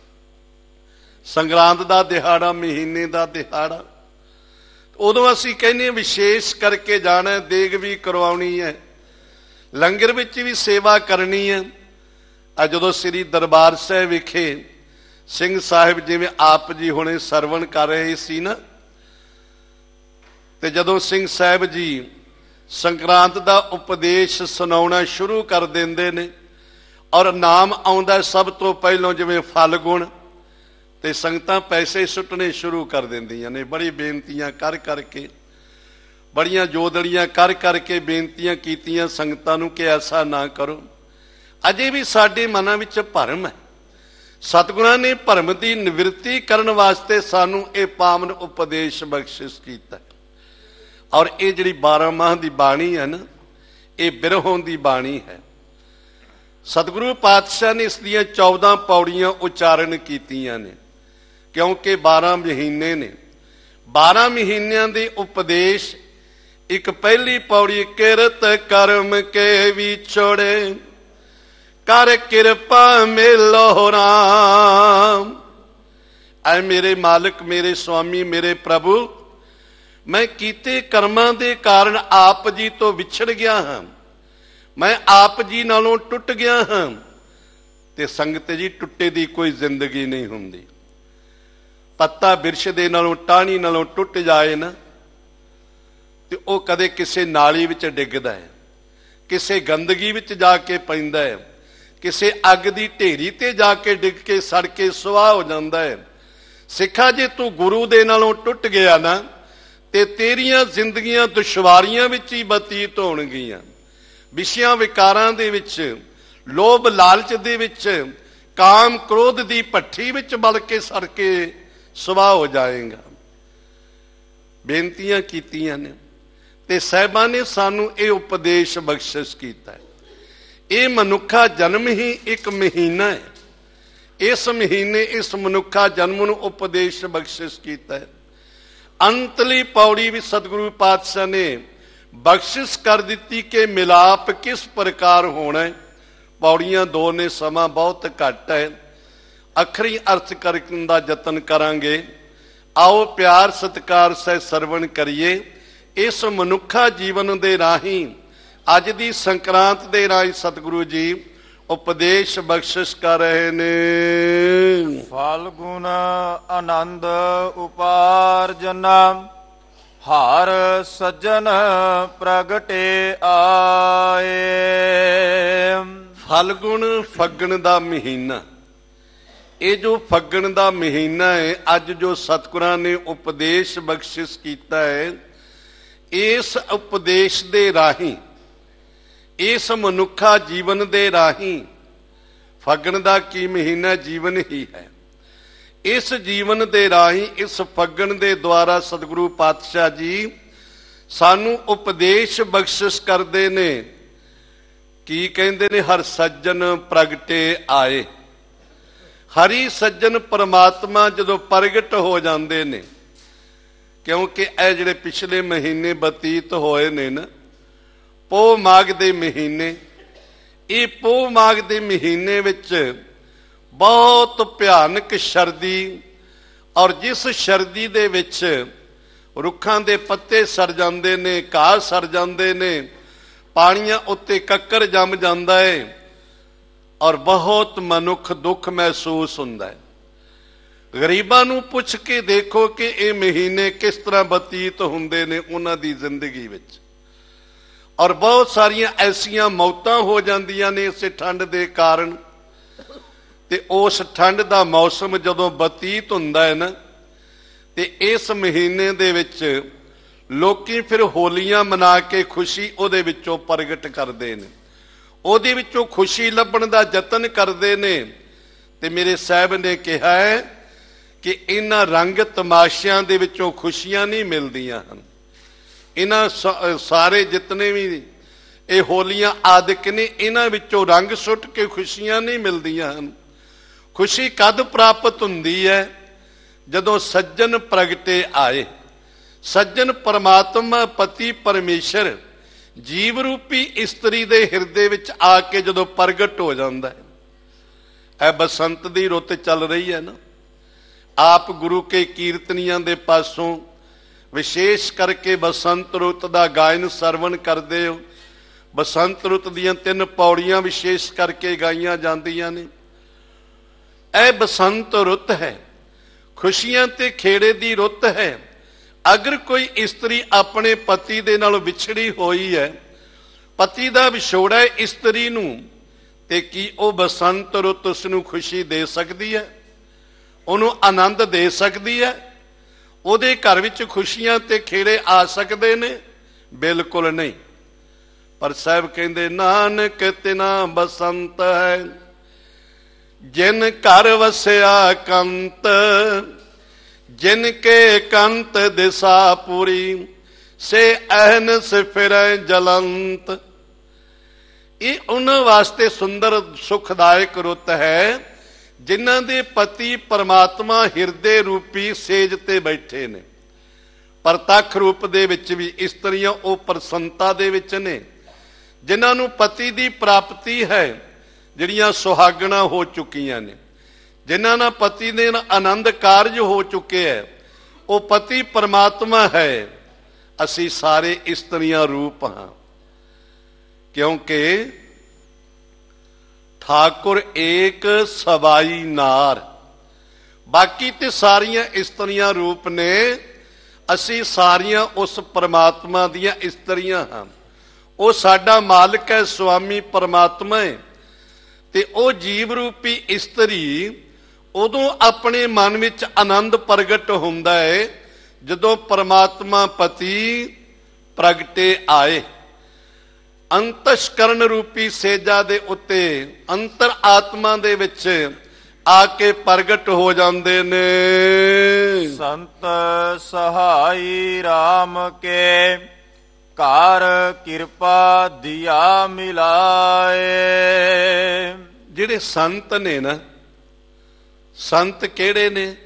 ਸੰਗਰਾਂਦ ਦਾ ਦਿਹਾੜਾ, ਮਹੀਨੇ ਦਾ ਦਿਹਾੜਾ, ਉਦੋਂ ਅਸੀਂ ਕਹਿੰਦੇ ਵਿਸ਼ੇਸ਼ ਕਰਕੇ ਜਾਣਾ, ਦੇਗ ਵੀ ਕਰਵਾਉਣੀ ਹੈ, ਲੰਗਰ ਵਿੱਚ ਵੀ ਸੇਵਾ ਕਰਨੀ ਹੈ। ਅੱਜ ਜਦੋਂ ਸ੍ਰੀ ਦਰਬਾਰ ਸਾਹਿਬ ਵਿਖੇ ਸਿੰਘ ਸਾਹਿਬ ਜਿਵੇਂ ਆਪ ਜੀ ਹੁਣੇ ਸਰਵਣ ਕਰ ਰਹੇ ਸੀ ਨਾ, ਤੇ ਜਦੋਂ ਸਿੰਘ ਸਾਹਿਬ ਜੀ ਸੰਕਰਾਂਤ ਦਾ ਉਪਦੇਸ਼ ਸੁਣਾਉਣਾ ਸ਼ੁਰੂ ਕਰ ਦਿੰਦੇ ਨੇ, ਔਰ ਨਾਮ ਆਉਂਦਾ ਸਭ ਤੋਂ ਪਹਿਲਾਂ ਜਿਵੇਂ ਫਲ ਗੁਣ, ਤੇ ਸੰਗਤਾਂ ਪੈਸੇ ਸੁੱਟਣੇ ਸ਼ੁਰੂ ਕਰ ਦਿੰਦੀਆਂ ਨੇ। ਬੜੀ ਬੇਨਤੀਆਂ ਕਰ ਕਰਕੇ, ਬੜੀਆਂ ਜੋਦੜੀਆਂ ਕਰ ਕਰਕੇ ਬੇਨਤੀਆਂ ਕੀਤੀਆਂ ਸੰਗਤਾਂ ਨੂੰ ਕਿ ਐਸਾ ਨਾ ਕਰੋ। ਅਜੇ ਵੀ ਸਾਡੇ ਮਨਾਂ ਵਿੱਚ ਭਰਮ ਹੈ। ਸਤਿਗੁਰਾਂ ਨੇ ਭਰਮ ਦੀ ਨਿਵਰਤੀ ਕਰਨ ਵਾਸਤੇ ਸਾਨੂੰ ਇਹ ਪਾਵਨ ਉਪਦੇਸ਼ ਬਖਸ਼ਿਸ਼ ਕੀਤਾ। ਔਰ ਇਹ ਜਿਹੜੀ 12 ਮਾਹ ਦੀ ਬਾਣੀ ਹੈ ਨਾ, ਇਹ ਬਿਰਹੋਂ ਦੀ ਬਾਣੀ ਹੈ। ਸਤਿਗੁਰੂ ਪਾਤਸ਼ਾਹ ਨੇ ਇਸ ਦੀਆਂ 14 ਪੌੜੀਆਂ ਉਚਾਰਨ ਕੀਤੀਆਂ ਨੇ, ਕਿਉਂਕਿ 12 ਮਹੀਨੇ ਨੇ। 12 ਮਹੀਨਿਆਂ ਦੇ ਉਪਦੇਸ਼। ਇੱਕ ਪਹਿਲੀ ਪੌੜੀ, ਕਿਰਤ ਕਰਮ ਕੇ ਵਿਛੋੜੇ, ਕਰ ਕਿਰਪਾ ਮੇਲੋ ਰਾਮ। ਐ ਮੇਰੇ ਮਾਲਕ, ਮੇਰੇ ਸੁਆਮੀ, ਮੇਰੇ ਪ੍ਰਭੂ, ਮੈਂ ਕੀਤੇ ਕਰਮਾਂ ਦੇ ਕਾਰਨ ਆਪ ਜੀ ਤੋਂ ਵਿਛੜ ਗਿਆ ਹਾਂ, ਮੈਂ ਆਪ ਜੀ ਨਾਲੋਂ ਟੁੱਟ ਗਿਆ ਹਾਂ। ਤੇ ਸੰਗਤ ਜੀ, ਟੁੱਟੇ ਦੀ ਕੋਈ ਜ਼ਿੰਦਗੀ ਨਹੀਂ ਹੁੰਦੀ। ਪੱਤਾ ਬਿਰਸ਼ ਦੇ ਨਾਲੋਂ, ਟਾਹਣੀ ਨਾਲੋਂ ਟੁੱਟ ਜਾਏ ਨਾ, ਤੇ ਉਹ ਕਦੇ ਕਿਸੇ ਨਾਲੀ ਵਿੱਚ ਡਿੱਗਦਾ ਹੈ, ਕਿਸੇ ਗੰਦਗੀ ਵਿੱਚ ਜਾ ਕੇ ਪੈਂਦਾ ਹੈ, ਕਿਸੇ ਅੱਗ ਦੀ ਢੇਰੀ ਤੇ ਜਾ ਕੇ ਡਿੱਗ ਕੇ ਸੜ ਕੇ ਸੁਆਹ ਹੋ ਜਾਂਦਾ ਹੈ। ਸਿੱਖਾ, ਜੇ ਤੂੰ ਗੁਰੂ ਦੇ ਨਾਲੋਂ ਟੁੱਟ ਗਿਆ ਨਾ, ਤੇ ਤੇਰੀਆਂ ਜ਼ਿੰਦਗੀਆਂ ਦੁਸ਼ਵਾਰੀਆਂ ਵਿੱਚ ਹੀ ਬਤੀਤ ਹੋਣਗੀਆਂ, ਵਿਸ਼ਿਆਂ ਵਿਕਾਰਾਂ ਦੇ ਵਿੱਚ, ਲੋਭ ਲਾਲਚ ਦੇ ਵਿੱਚ, ਕਾਮ ਕ੍ਰੋਧ ਦੀ ਭੱਠੀ ਵਿੱਚ ਬਲ ਕੇ ਸੜ ਕੇ ਸੁਆਹ ਹੋ ਜਾਏਗਾ। ਬੇਨਤੀਆਂ ਕੀਤੀਆਂ ਨੇ ਤੇ ਸਾਹਿਬਾਂ ਨੇ ਸਾਨੂੰ ਇਹ ਉਪਦੇਸ਼ ਬਖਸ਼ਿਸ਼ ਕੀਤਾ ਹੈ। ਇਹ ਮਨੁੱਖਾ ਜਨਮ ਹੀ ਇੱਕ ਮਹੀਨਾ ਹੈ। ਇਸ ਮਹੀਨੇ ਇਸ ਮਨੁੱਖਾ ਜਨਮ ਨੂੰ ਉਪਦੇਸ਼ ਬਖਸ਼ਿਸ਼ ਕੀਤਾ ਹੈ। ਅੰਤਲੀ ਪੌੜੀ ਵੀ ਸਤਿਗੁਰੂ ਪਾਤਸ਼ਾਹ ਨੇ ਬਖਸ਼ਿਸ਼ ਕਰ ਦਿੱਤੀ ਕਿ ਮਿਲਾਪ ਕਿਸ ਪ੍ਰਕਾਰ ਹੋਣਾ ਹੈ। ਪੌੜੀਆਂ 2 ਨੇ, ਸਮਾਂ ਬਹੁਤ ਘੱਟ ਹੈ, ਅੱਖਰੀ ਅਰਥ ਕਰਨ ਦਾ ਯਤਨ ਕਰਾਂਗੇ। ਆਓ ਪਿਆਰ ਸਤਿਕਾਰ ਸਹਿ ਸਰਵਣ ਕਰੀਏ। ਇਸ ਮਨੁੱਖਾ ਜੀਵਨ ਦੇ ਰਾਹੀਂ ਅੱਜ ਦੀ ਸੰਕਰਾਂਤ ਦੇ ਰਾਹੀਂ ਸਤਿਗੁਰੂ ਜੀ ਉਪਦੇਸ਼ ਬਖਸ਼ਿਸ਼ ਕਰ ਰਹੇ ਨੇ। ਫਾਲਗੁਨ ਆਨੰਦ ਉਪਾਰਜਨ ਹਰ ਸੱਜਣ ਪ੍ਰਗਟੇ ਆਏ। ਫਲਗੁਣ ਫੱਗਣ ਦਾ ਮਹੀਨਾ, ਇਹ ਜੋ ਫੱਗਣ ਦਾ ਮਹੀਨਾ ਹੈ, ਅੱਜ ਜੋ ਸਤਿਗੁਰਾਂ ਨੇ ਉਪਦੇਸ਼ ਬਖਸ਼ਿਸ਼ ਕੀਤਾ ਹੈ, ਇਸ ਉਪਦੇਸ਼ ਦੇ ਰਾਹੀਂ, ਇਸ ਮਨੁੱਖਾ ਜੀਵਨ ਦੇ ਰਾਹੀਂ, ਫੱਗਣ ਦਾ ਕੀ ਮਹੀਨਾ? ਜੀਵਨ ਹੀ ਹੈ। ਇਸ ਜੀਵਨ ਦੇ ਰਾਹੀਂ, ਇਸ ਫੱਗਣ ਦੇ ਦੁਆਰਾ ਸਤਿਗੁਰੂ ਪਾਤਸ਼ਾਹ ਜੀ ਸਾਨੂੰ ਉਪਦੇਸ਼ ਬਖਸ਼ਿਸ਼ ਕਰਦੇ ਨੇ। ਕੀ ਕਹਿੰਦੇ ਨੇ? ਹਰ ਸੱਜਣ ਪ੍ਰਗਟੇ ਆਏ। ਹਰੀ ਸੱਜਣ ਪਰਮਾਤਮਾ ਜਦੋਂ ਪ੍ਰਗਟ ਹੋ ਜਾਂਦੇ ਨੇ, ਕਿਉਂਕਿ ਇਹ ਜਿਹੜੇ ਪਿਛਲੇ ਮਹੀਨੇ ਬਤੀਤ ਹੋਏ ਨੇ ਨਾ, ਪੋਹ ਮਾਘ ਦੇ ਮਹੀਨੇ, ਇਹ ਪੋਹ ਮਾਘ ਦੇ ਮਹੀਨੇ ਵਿੱਚ ਬਹੁਤ ਭਿਆਨਕ ਸਰਦੀ, ਔਰ ਜਿਸ ਸਰਦੀ ਦੇ ਵਿੱਚ ਰੁੱਖਾਂ ਦੇ ਪੱਤੇ ਸੜ ਜਾਂਦੇ ਨੇ, ਘਾਹ ਸੜ ਜਾਂਦੇ ਨੇ, ਪਾਣੀਆਂ ਉੱਤੇ ਕੱਕਰ ਜੰਮ ਜਾਂਦਾ ਹੈ, ਔਰ ਬਹੁਤ ਮਨੁੱਖ ਦੁੱਖ ਮਹਿਸੂਸ ਹੁੰਦਾ ਹੈ। ਗਰੀਬਾਂ ਨੂੰ ਪੁੱਛ ਕੇ ਦੇਖੋ ਕਿ ਇਹ ਮਹੀਨੇ ਕਿਸ ਤਰ੍ਹਾਂ ਬਤੀਤ ਹੁੰਦੇ ਨੇ ਉਹਨਾਂ ਦੀ ਜ਼ਿੰਦਗੀ ਵਿੱਚ, ਔਰ ਬਹੁਤ ਸਾਰੀਆਂ ਐਸੀਆਂ ਮੌਤਾਂ ਹੋ ਜਾਂਦੀਆਂ ਨੇ ਇਸੇ ਠੰਡ ਦੇ ਕਾਰਨ। ਤੇ ਉਸ ਠੰਡ ਦਾ ਮੌਸਮ ਜਦੋਂ ਬਤੀਤ ਹੁੰਦਾ ਹੈ ਨਾ, ਤੇ ਇਸ ਮਹੀਨੇ ਦੇ ਵਿੱਚ ਲੋਕੀ ਫਿਰ ਹੋਲੀਆਂ ਮਨਾ ਕੇ ਖੁਸ਼ੀ ਉਹਦੇ ਵਿੱਚੋਂ ਪ੍ਰਗਟ ਕਰਦੇ ਨੇ, ਉਹਦੇ ਵਿੱਚੋਂ ਖੁਸ਼ੀ ਲੱਭਣ ਦਾ ਯਤਨ ਕਰਦੇ ਨੇ। ਤੇ ਮੇਰੇ ਸਾਹਿਬ ਨੇ ਕਿਹਾ ਹੈ ਕਿ ਇਹਨਾਂ ਰੰਗ ਤਮਾਸ਼ਿਆਂ ਦੇ ਵਿੱਚੋਂ ਖੁਸ਼ੀਆਂ ਨਹੀਂ ਮਿਲਦੀਆਂ ਹਨ। ਇਹਨਾਂ ਸਾਰੇ ਜਿਤਨੇ ਵੀ ਇਹ ਹੋਲੀਆਂ ਆਦਿਕ ਨੇ, ਇਹਨਾਂ ਵਿੱਚੋਂ ਰੰਗ ਸੁੱਟ ਕੇ ਖੁਸ਼ੀਆਂ ਨਹੀਂ ਮਿਲਦੀਆਂ ਹਨ। ਖੁਸ਼ੀ ਕਦ ਪ੍ਰਾਪਤ ਹੁੰਦੀ ਹੈ? ਜਦੋਂ ਸੱਜਣ ਪ੍ਰਗਟੇ ਆਏ। ਸੱਜਣ ਪਰਮਾਤਮਾ ਪਤੀ ਪਰਮੇਸ਼ਰ ਜੀਵ ਰੂਪੀ ਇਸਤਰੀ ਦੇ ਹਿਰਦੇ ਵਿੱਚ ਆ ਕੇ ਜਦੋਂ ਪ੍ਰਗਟ ਹੋ ਜਾਂਦਾ ਹੈ। ਇਹ ਬਸੰਤ ਦੀ ਰੁੱਤ ਚੱਲ ਰਹੀ ਹੈ ਨਾ, ਆਪ ਗੁਰੂ ਕੇ ਕੀਰਤਨੀਆਂ ਦੇ ਪਾਸੋਂ ਵਿਸ਼ੇਸ਼ ਕਰਕੇ ਬਸੰਤ ਰੁੱਤ ਦਾ ਗਾਇਨ ਸਰਵਣ ਕਰਦੇ ਹੋ। ਬਸੰਤ ਰੁੱਤ ਦੀਆਂ 3 ਪੌੜੀਆਂ ਵਿਸ਼ੇਸ਼ ਕਰਕੇ ਗਾਈਆਂ ਜਾਂਦੀਆਂ ਨੇ। ਇਹ ਬਸੰਤ ਰੁੱਤ ਹੈ, ਖੁਸ਼ੀਆਂ ਤੇ ਖੇੜੇ ਦੀ ਰੁੱਤ ਹੈ। ਅਗਰ ਕੋਈ ਇਸਤਰੀ ਆਪਣੇ ਪਤੀ ਦੇ ਨਾਲ ਵਿਛੜੀ ਹੋਈ ਹੈ, ਪਤੀ ਦਾ ਵਿਛੋੜਾ ਹੈ ਇਸਤਰੀ ਨੂੰ, ਤੇ ਕੀ ਉਹ ਬਸੰਤ ਰੁੱਤ ਉਸ ਨੂੰ ਖੁਸ਼ੀ ਦੇ ਸਕਦੀ ਹੈ? ਉਹਨੂੰ ਆਨੰਦ ਦੇ ਸਕਦੀ ਹੈ? ਉਹਦੇ ਘਰ ਵਿੱਚ ਖੁਸ਼ੀਆਂ ਤੇ ਖੇੜੇ ਆ ਸਕਦੇ ਨੇ? ਬਿਲਕੁਲ ਨਹੀਂ। ਪਰ ਸਾਹਿਬ ਕਹਿੰਦੇ ਨਾਨਕ ਤਿਨਾ ਬਸੰਤ ਹੈ, ਜਿਨ ਘਰ ਵਸਿਆ ਕੰਤ, ਜਿਨ ਕੇ ਕੰਤ ਦਿਸਾ ਪੂਰੀ, ਸੇ ਅਹਨਸ ਫਿਰੈ ਜਲੰਤ। ਇਹ ਉਹਨਾਂ ਵਾਸਤੇ ਸੁੰਦਰ ਸੁਖਦਾਇਕ ਰੁੱਤ ਹੈ ਜਿਨ੍ਹਾਂ ਦੇ ਪਤੀ ਪਰਮਾਤਮਾ ਹਿਰਦੇ ਰੂਪੀ ਸੇਜ ਤੇ ਬੈਠੇ ਨੇ। ਪ੍ਰਤੱਖ ਰੂਪ ਦੇ ਵਿੱਚ ਵੀ ਇਸਤਰੀਆਂ ਉਹ ਪ੍ਰਸੰਨਤਾ ਦੇ ਵਿੱਚ ਨੇ ਜਿਨ੍ਹਾਂ ਨੂੰ ਪਤੀ ਦੀ ਪ੍ਰਾਪਤੀ ਹੈ, ਜਿਹੜੀਆਂ ਸੁਹਾਗਣਾ ਹੋ ਚੁੱਕੀਆਂ ਨੇ, ਜਿਨ੍ਹਾਂ ਨਾਲ ਪਤੀ ਦੇ ਆਨੰਦ ਕਾਰਜ ਹੋ ਚੁੱਕੇ ਹੈ, ਉਹ ਪਤੀ ਪਰਮਾਤਮਾ ਹੈ। ਅਸੀਂ ਸਾਰੇ ਇਸਤਰੀਆਂ ਰੂਪ ਹਾਂ, ਕਿਉਂਕਿ ਠਾਕੁਰ ਏਕ ਸਬਾਈ ਨਾਰ, ਬਾਕੀ ਤੇ ਸਾਰੀਆਂ ਇਸਤਰੀਆਂ ਰੂਪ ਨੇ। ਅਸੀਂ ਸਾਰੀਆਂ ਉਸ ਪਰਮਾਤਮਾ ਦੀਆਂ ਇਸਤਰੀਆਂ ਹਾਂ। ਉਹ ਸਾਡਾ ਮਾਲਕ ਹੈ, ਸੁਆਮੀ ਪਰਮਾਤਮਾ ਹੈ। ਤੇ ਉਹ ਜੀਵ ਰੂਪੀ ਇਸਤਰੀ ਉਦੋਂ ਆਪਣੇ ਮਨ ਵਿੱਚ ਆਨੰਦ ਪ੍ਰਗਟ ਹੁੰਦਾ ਹੈ ਜਦੋਂ ਪਰਮਾਤਮਾ ਪਤੀ ਪ੍ਰਗਟੇ ਆਏ। ਅੰਤਸ਼ਕਰਨ ਰੂਪੀ ਸੇਜਾ ਦੇ ਉੱਤੇ ਅੰਤਰ ਆਤਮਾ ਦੇ ਵਿੱਚ ਆ ਕੇ ਪ੍ਰਗਟ ਹੋ ਜਾਂਦੇ ਨੇ। ਸੰਤ ਸਹਾਈ RAM ਕੇ ਕਾਰ ਕਿਰਪਾ ਦਿਆ ਮਿਲਾਏ। ਜਿਹੜੇ ਸੰਤ ਨੇ ਨਾ, ਸੰਤ ਕਿਹੜੇ ਨੇ?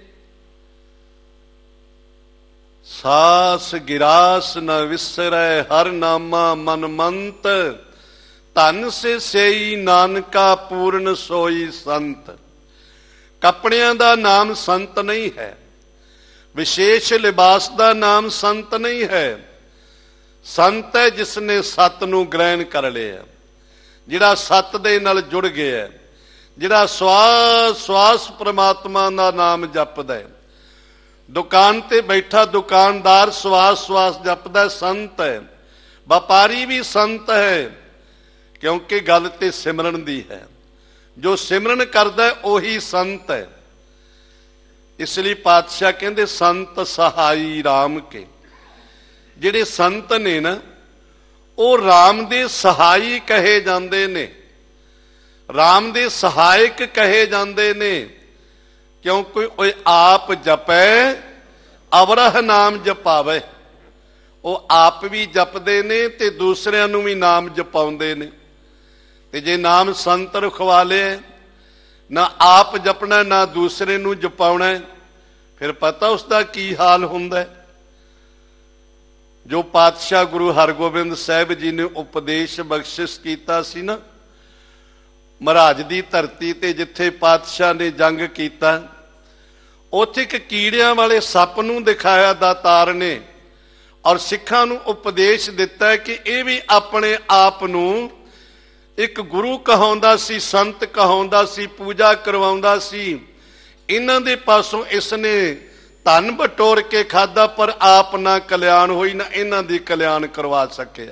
ਸਾਸ ਗਿਰਾਸ ਨ ਵਿਸਰੈ ਹਰ ਨਾਮਾ ਮਨ ਮੰਤ, ਧਨ ਸੇ ਸੇਈ ਨਾਨਕਾ ਪੂਰਨ ਸੋਈ ਸੰਤ। ਕੱਪੜਿਆਂ ਦਾ ਨਾਮ ਸੰਤ ਨਹੀਂ ਹੈ, ਵਿਸ਼ੇਸ਼ ਲਿਬਾਸ ਦਾ ਨਾਮ ਸੰਤ ਨਹੀਂ ਹੈ। ਸੰਤ ਹੈ ਜਿਸ ਨੇ ਸੱਤ ਨੂੰ ਗ੍ਰਹਿਣ ਕਰ ਲਿਆ, ਜਿਹੜਾ ਸੱਤ ਦੇ ਨਾਲ ਜੁੜ ਗਿਆ, ਜਿਹੜਾ ਸਵਾਸ ਸਵਾਸ ਪ੍ਰਮਾਤਮਾ ਦਾ ਨਾਮ ਜਪਦਾ ਹੈ। ਦੁਕਾਨ ਤੇ ਬੈਠਾ ਦੁਕਾਨਦਾਰ ਸਵਾਸ ਸਵਾਸ ਜਪਦਾ, ਸੰਤ ਹੈ। ਵਪਾਰੀ ਵੀ ਸੰਤ ਹੈ, ਕਿਉਂਕਿ ਗੱਲ ਤੇ ਸਿਮਰਨ ਦੀ ਹੈ। ਜੋ ਸਿਮਰਨ ਕਰਦਾ ਉਹੀ ਸੰਤ ਹੈ। ਇਸ ਲਈ ਪਾਤਸ਼ਾਹ ਕਹਿੰਦੇ ਸੰਤ ਸਹਾਈ ਰਾਮ ਕੇ। ਜਿਹੜੇ ਸੰਤ ਨੇ ਨਾ, ਉਹ ਰਾਮ ਦੇ ਸਹਾਈ ਕਹੇ ਜਾਂਦੇ ਨੇ, ਰਾਮ ਦੇ ਸਹਾਇਕ ਕਹੇ ਜਾਂਦੇ ਨੇ, ਕਿਉਂਕਿ ਉਹ ਆਪ ਜਪੈ ਅਵਰਹ ਨਾਮ ਜਪਾਵੇ। ਉਹ ਆਪ ਵੀ ਜਪਦੇ ਨੇ ਤੇ ਦੂਸਰਿਆਂ ਨੂੰ ਵੀ ਨਾਮ ਜਪਾਉਂਦੇ ਨੇ। ਤੇ ਜੇ ਨਾਮ ਸੰਤ ਰਖਵਾ ਲਿਆ, ਨਾ ਆਪ ਜਪਣਾ ਨਾ ਦੂਸਰੇ ਨੂੰ ਜਪਾਉਣਾ, ਫਿਰ ਪਤਾ ਉਸ ਦਾ ਕੀ ਹਾਲ ਹੁੰਦਾ। ਜੋ ਪਾਤਸ਼ਾਹ ਗੁਰੂ ਹਰਗੋਬਿੰਦ ਸਾਹਿਬ ਜੀ ਨੇ ਉਪਦੇਸ਼ ਬਖਸ਼ਿਸ਼ ਕੀਤਾ ਸੀ ਨਾ, ਮਹਾਰਾਜ ਦੀ ਧਰਤੀ ਤੇ ਜਿੱਥੇ ਪਾਤਸ਼ਾਹ ਨੇ ਜੰਗ ਕੀਤਾ, ਉੱਥੇ ਇੱਕ ਕੀੜਿਆਂ ਵਾਲੇ ਸੱਪ ਨੂੰ ਦਿਖਾਇਆ ਦਾਤਾਰ ਨੇ, ਔਰ ਸਿੱਖਾਂ ਨੂੰ ਉਪਦੇਸ਼ ਦਿੱਤਾ ਕਿ ਇਹ ਵੀ ਆਪਣੇ ਆਪ ਨੂੰ ਇੱਕ ਗੁਰੂ ਕਹਾਉਂਦਾ ਸੀ, ਸੰਤ ਕਹਾਉਂਦਾ ਸੀ, ਪੂਜਾ ਕਰਵਾਉਂਦਾ ਸੀ। ਇਹਨਾਂ ਦੇ ਪਾਸੋਂ ਇਸ ਨੇ ਧਨ ਬਟੋਰ ਕੇ ਖਾਦਾ, ਪਰ ਆਪ ਨਾ ਕਲਿਆਣ ਹੋਈ, ਨਾ ਇਹਨਾਂ ਦੀ ਕਲਿਆਣ ਕਰਵਾ ਸਕਿਆ,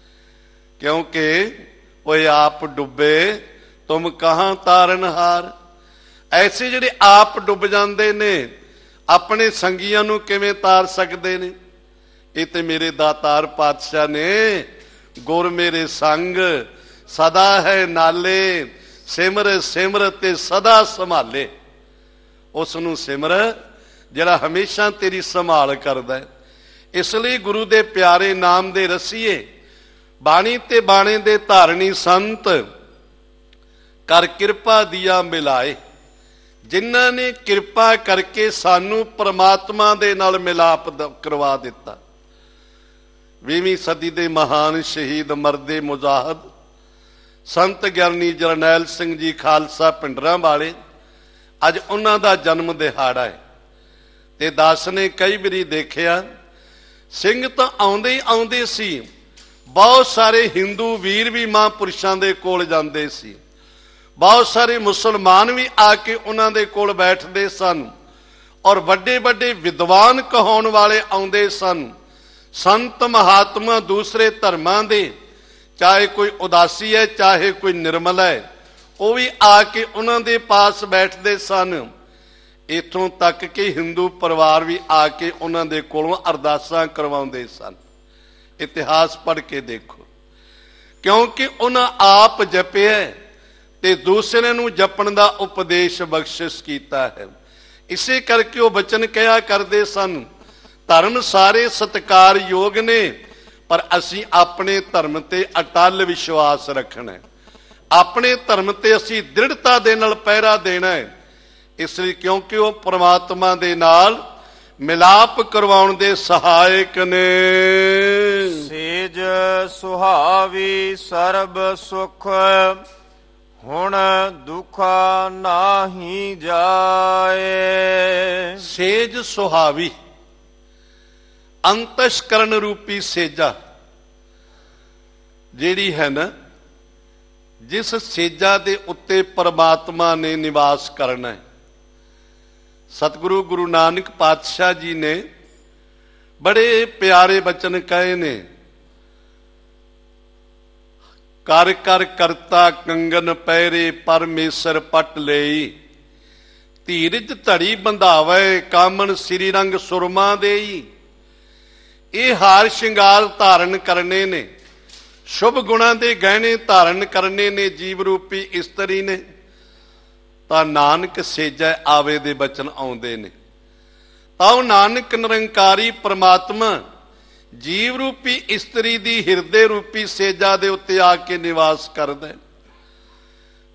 ਕਿਉਂਕਿ ਉਹ ਆਪ ਡੁੱਬੇ ਤੁਮ ਕਹਾਂ ਤਾਰਨਹਾਰ। ਐਸੇ ਜਿਹੜੇ ਆਪ ਡੁੱਬ ਜਾਂਦੇ ਨੇ, ਆਪਣੇ ਸੰਗੀਆਂ ਨੂੰ ਕਿਵੇਂ ਤਾਰ ਸਕਦੇ ਨੇ? ਇਹ ਤੇ ਮੇਰੇ ਦਾਤਾਰ ਪਾਤਸ਼ਾਹ ਨੇ, ਗੁਰ ਮੇਰੇ ਸੰਗ ਸਦਾ ਹੈ ਨਾਲੇ, ਸਿਮਰ ਸਿਮਰ ਤੇ ਸਦਾ ਸੰਭਾਲੇ। ਉਸ ਨੂੰ ਸਿਮਰ ਜਿਹੜਾ ਹਮੇਸ਼ਾ ਤੇਰੀ ਸੰਭਾਲ ਕਰਦਾ ਹੈ। ਇਸ ਲਈ ਗੁਰੂ ਦੇ ਪਿਆਰੇ ਨਾਮ ਦੇ ਰਸੀਏ, ਬਾਣੀ ਤੇ ਬਾਣੇ ਦੇ ਧਾਰਨੀ ਸੰਤ ਕਰ ਕਿਰਪਾ ਦੀਆ ਮਿਲਾਏ, ਜਿਨ੍ਹਾਂ ਨੇ ਕਿਰਪਾ ਕਰਕੇ ਸਾਨੂੰ ਪ੍ਰਮਾਤਮਾ ਦੇ ਨਾਲ ਮਿਲਾਪ ਕਰਵਾ ਦਿੱਤਾ। 20ਵੀਂ ਸਦੀ ਦੇ ਮਹਾਨ ਸ਼ਹੀਦ ਮਰਦੇ ਮੁਜਾਹਦ ਸੰਤ ਗਿਆਨੀ ਜਰਨੈਲ ਸਿੰਘ ਜੀ ਖਾਲਸਾ ਪਿੰਡਰਾਂ ਵਾਲੇ, ਅੱਜ ਉਹਨਾਂ ਦਾ ਜਨਮ ਦਿਹਾੜਾ ਹੈ। ਤੇ ਦਾਸ ਨੇ ਕਈ ਵਾਰੀ ਦੇਖਿਆ, ਸਿੰਘ ਤਾਂ ਆਉਂਦੇ ਹੀ ਆਉਂਦੇ ਸੀ, ਬਹੁਤ ਸਾਰੇ ਹਿੰਦੂ ਵੀਰ ਵੀ ਮਹਾਂਪੁਰਸ਼ਾਂ ਦੇ ਕੋਲ ਜਾਂਦੇ ਸੀ, ਬਹੁਤ ਸਾਰੇ ਮੁਸਲਮਾਨ ਵੀ ਆ ਕੇ ਉਹਨਾਂ ਦੇ ਕੋਲ ਬੈਠਦੇ ਸਨ, ਔਰ ਵੱਡੇ ਵੱਡੇ ਵਿਦਵਾਨ ਕਹਾਉਣ ਵਾਲੇ ਆਉਂਦੇ ਸਨ। ਸੰਤ ਮਹਾਤਮਾ ਦੂਸਰੇ ਧਰਮਾਂ ਦੇ, ਚਾਹੇ ਕੋਈ ਉਦਾਸੀ ਹੈ ਚਾਹੇ ਕੋਈ ਨਿਰਮਲ ਹੈ, ਉਹ ਵੀ ਆ ਕੇ ਉਹਨਾਂ ਦੇ ਪਾਸ ਬੈਠਦੇ ਸਨ। ਇੱਥੋਂ ਤੱਕ ਕਿ ਹਿੰਦੂ ਪਰਿਵਾਰ ਵੀ ਆ ਕੇ ਉਹਨਾਂ ਦੇ ਕੋਲੋਂ ਅਰਦਾਸਾਂ ਕਰਵਾਉਂਦੇ ਸਨ। ਇਤਿਹਾਸ ਪੜ੍ਹ ਕੇ ਦੇਖੋ, ਕਿਉਂਕਿ ਉਹਨਾਂ ਆਪ ਜਪਿਆ ਤੇ ਦੂਸਰਿਆਂ ਨੂੰ ਜਪਣ ਦਾ ਉਪਦੇਸ਼ ਬਖਸ਼ਿਸ਼ ਕੀਤਾ ਹੈ। ਇਸੇ ਕਰਕੇ ਉਹ ਬਚਨ ਕਿਹਾ ਕਰਦੇ ਸਨ, ਧਰਮ ਸਾਰੇ ਸਤਿਕਾਰਯੋਗ ਨੇ, ਪਰ ਅਸੀਂ ਆਪਣੇ ਧਰਮ ਤੇ ਅਟੱਲ ਵਿਸ਼ਵਾਸ ਰੱਖਣਾ ਹੈ, ਆਪਣੇ ਧਰਮ ਤੇ ਅਸੀਂ ਦ੍ਰਿੜਤਾ ਦੇ ਨਾਲ ਪਹਿਰਾ ਦੇਣਾ ਹੈ। ਇਸ ਲਈ ਕਿਉਂਕਿ ਉਹ ਪ੍ਰਮਾਤਮਾ ਦੇ ਨਾਲ ਮਿਲਾਪ ਕਰਵਾਉਣ ਦੇ ਸਹਾਇਕ ਨੇ। ਸੇਜ ਸੁਹਾਵੀ ਸਰਬ ਸੁਖ, ਹੁਣ ਦੁੱਖ ਨਾਹੀ ਜਾਏ। ਸੇਜ ਸੁਹਾਵੀ, ਅੰਤਸ਼ਕਰਨ ਰੂਪੀ ਸੇਜਾ ਜਿਹੜੀ ਹੈ ਨਾ, ਜਿਸ ਸੇਜਾ ਦੇ ਉੱਤੇ ਪਰਮਾਤਮਾ ਨੇ ਨਿਵਾਸ ਕਰਨਾ ਹੈ। ਸਤਿਗੁਰੂ ਗੁਰੂ ਨਾਨਕ ਪਾਤਸ਼ਾਹ ਜੀ ਨੇ ਬੜੇ ਪਿਆਰੇ ਬਚਨ ਕਹੇ ਨੇ, ਕਰ ਕਰ ਕਰਤਾ ਕੰਗਨ ਪਹਿਰੇ ਪਰਮੇਸ਼ਰ ਪਟ ਲਈ, ਧੀਰਜ ਧੜੀ ਬੰਧਾਵੇ ਕਾਮਨ ਸ੍ਰੀ ਰੰਗ ਸੁਰਮਾ ਦੇਈ। ਇਹ ਹਾਰ ਸ਼ਿੰਗਾਰ ਧਾਰਨ ਕਰਨੇ ਨੇ, ਸ਼ੁਭ ਗੁਣਾਂ ਦੇ ਗਹਿਣੇ ਧਾਰਨ ਕਰਨੇ ਨੇ ਜੀਵ ਰੂਪੀ ਇਸਤਰੀ ਨੇ, ਤਾਂ ਨਾਨਕ ਸੇਜੈ ਆਵੇ ਦੇ ਬਚਨ ਆਉਂਦੇ ਨੇ। ਤਾਂ ਉਹ ਨਾਨਕ ਨਿਰੰਕਾਰੀ ਪ੍ਰਮਾਤਮਾ ਜੀਵ ਰੂਪੀ ਇਸਤਰੀ ਦੀ ਹਿਰਦੇ ਰੂਪੀ ਸੇਜਾ ਦੇ ਉੱਤੇ ਆ ਕੇ ਨਿਵਾਸ ਕਰਦਾ ਹੈ।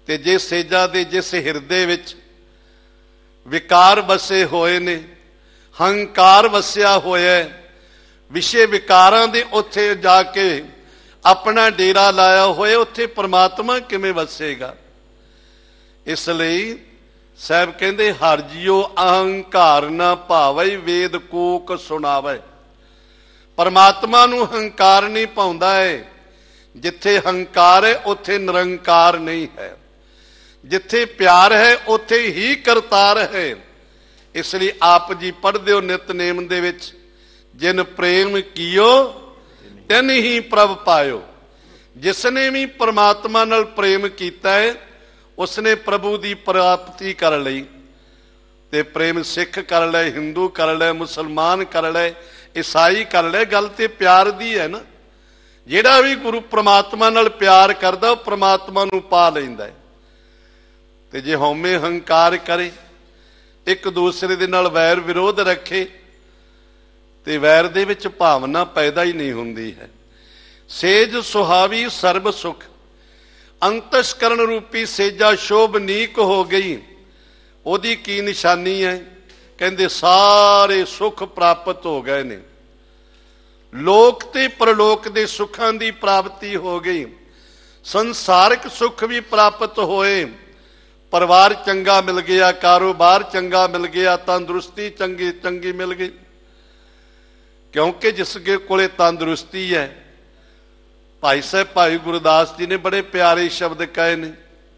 ਤੇ ਜੇ ਸੇਜਾ ਦੇ ਜਿਸ ਹਿਰਦੇ ਵਿੱਚ ਵਿਕਾਰ ਵਸੇ ਹੋਏ ਨੇ, ਹੰਕਾਰ ਵਸਿਆ ਹੋਇਆ, ਵਿਸ਼ੇ ਵਿਕਾਰਾਂ ਦੇ ਉੱਥੇ ਜਾ ਕੇ ਆਪਣਾ ਡੇਰਾ ਲਾਇਆ ਹੋਇਆ, ਉੱਥੇ ਪ੍ਰਮਾਤਮਾ ਕਿਵੇਂ ਵਸੇਗਾ? ਇਸ ਲਈ ਸਾਹਿਬ ਕਹਿੰਦੇ ਹਰਿ ਜੀਓ ਅਹੰਕਾਰ ਨਾ ਭਾਵੈ, ਵੇਦ ਕੂਕ ਸੁਣਾਵੈ। ਪਰਮਾਤਮਾ ਨੂੰ ਹੰਕਾਰ ਨਹੀਂ ਪਾਉਂਦਾ ਹੈ। ਜਿੱਥੇ ਹੰਕਾਰ ਹੈ ਉੱਥੇ ਨਿਰੰਕਾਰ ਨਹੀਂ ਹੈ, ਜਿੱਥੇ ਪਿਆਰ ਹੈ ਉੱਥੇ ਹੀ ਕਰਤਾਰ ਹੈ। ਇਸ ਲਈ ਆਪ ਜੀ ਪੜ੍ਹਦੇ ਹੋ ਨਿਤਨੇਮ ਦੇ ਵਿੱਚ, ਜਿਨ ਪ੍ਰੇਮ ਕੀਓ ਤਿਨ ਹੀ ਪ੍ਰਭ ਪਾਇਓ। ਜਿਸ ਨੇ ਵੀ ਪਰਮਾਤਮਾ ਨਾਲ ਪ੍ਰੇਮ ਕੀਤਾ ਹੈ ਉਸਨੇ ਪ੍ਰਭੂ ਦੀ ਪ੍ਰਾਪਤੀ ਕਰ ਲਈ। ਤੇ ਪ੍ਰੇਮ ਸਿੱਖ ਕਰ ਲੈ, ਹਿੰਦੂ ਕਰ ਲੈ, ਮੁਸਲਮਾਨ ਕਰ ਲੈ, ਈਸਾਈ ਕਰ ਲੈ, ਗੱਲ ਤੇ ਪਿਆਰ ਦੀ ਹੈ ਨਾ। ਜਿਹੜਾ ਵੀ ਗੁਰੂ ਪ੍ਰਮਾਤਮਾ ਨਾਲ ਪਿਆਰ ਕਰਦਾ ਉਹ ਪ੍ਰਮਾਤਮਾ ਨੂੰ ਪਾ ਲੈਂਦਾ ਹੈ। ਤੇ ਜੇ ਹਉਮੈ ਹੰਕਾਰ ਕਰੇ, ਇੱਕ ਦੂਸਰੇ ਦੇ ਨਾਲ ਵੈਰ ਵਿਰੋਧ ਰੱਖੇ, ਤੇ ਵੈਰ ਦੇ ਵਿੱਚ ਭਾਵਨਾ ਪੈਦਾ ਹੀ ਨਹੀਂ ਹੁੰਦੀ ਹੈ। ਸੇਜ ਸੁਹਾਵੀ ਸਰਬ ਸੁਖ, ਅੰਤਸਕਰਨ ਰੂਪੀ ਸੇਜਾ ਸ਼ੋਭਨੀਕ ਹੋ ਗਈ। ਉਹਦੀ ਕੀ ਨਿਸ਼ਾਨੀ ਹੈ? ਕਹਿੰਦੇ ਸਾਰੇ ਸੁੱਖ ਪ੍ਰਾਪਤ ਹੋ ਗਏ ਨੇ। ਲੋਕ ਤੇ ਪਰਲੋਕ ਦੇ ਸੁੱਖਾਂ ਦੀ ਪ੍ਰਾਪਤੀ ਹੋ ਗਈ। ਸੰਸਾਰਿਕ ਸੁੱਖ ਵੀ ਪ੍ਰਾਪਤ ਹੋਏ। ਪਰਿਵਾਰ ਚੰਗਾ ਮਿਲ ਗਿਆ, ਕਾਰੋਬਾਰ ਚੰਗਾ ਮਿਲ ਗਿਆ, ਤੰਦਰੁਸਤੀ ਚੰਗੀ ਮਿਲ ਗਈ। ਕਿਉਂਕਿ ਜਿਸ ਕੋਲੇ ਤੰਦਰੁਸਤੀ ਹੈ, ਭਾਈ ਸਾਹਿਬ ਭਾਈ ਗੁਰਦਾਸ ਜੀ ਨੇ ਬੜੇ ਪਿਆਰੇ ਸ਼ਬਦ ਕਹੇ ਨੇ,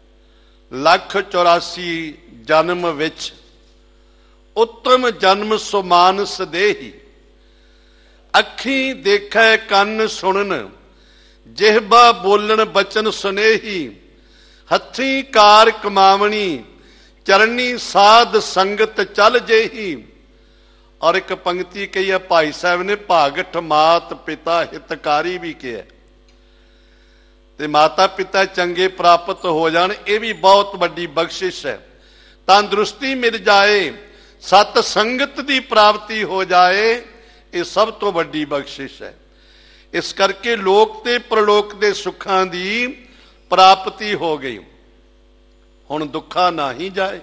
184 ਜਨਮ ਵਿੱਚ ਉੱਤਮ ਜਨਮ ਸੁਮਾਨਸ ਦੇਹੀ। ਅੱਖੀਂ ਦੇਖੈ ਕੰਨ ਸੁਣਨ, ਜਿਹਬਾ ਬੋਲਣ ਬਚਨ ਸੁਨੇਹੀ। ਹੱਥੀਂ ਕਾਰ ਕਮਾਵਣੀ, ਚਰਨੀ ਸਾਧ ਸੰਗਤ ਚਲ ਜੇਹੀ। ਔਰ ਇੱਕ ਪੰਕਤੀ ਕਹੀ ਹੈ ਭਾਈ ਸਾਹਿਬ ਨੇ, ਭਾਗਠ ਮਾਤ ਪਿਤਾ ਹਿਤਕਾਰੀ ਵੀ ਕਿਹਾ। ਤੇ ਮਾਤਾ ਪਿਤਾ ਚੰਗੇ ਪ੍ਰਾਪਤ ਹੋ ਜਾਣ, ਇਹ ਵੀ ਬਹੁਤ ਵੱਡੀ ਬਖਸ਼ਿਸ਼ ਹੈ। ਤੰਦਰੁਸਤੀ ਮਿਲ ਜਾਏ, ਸਤ ਸੰਗਤ ਦੀ ਪ੍ਰਾਪਤੀ ਹੋ ਜਾਏ, ਇਹ ਸਭ ਤੋਂ ਵੱਡੀ ਬਖਸ਼ਿਸ਼ ਹੈ। ਇਸ ਕਰਕੇ ਲੋਕ ਤੇ ਪ੍ਰਲੋਕ ਦੇ ਸੁੱਖਾਂ ਦੀ ਪ੍ਰਾਪਤੀ ਹੋ ਗਈ। ਹੁਣ ਦੁੱਖਾਂ ਨਾ ਹੀ ਜਾਏ।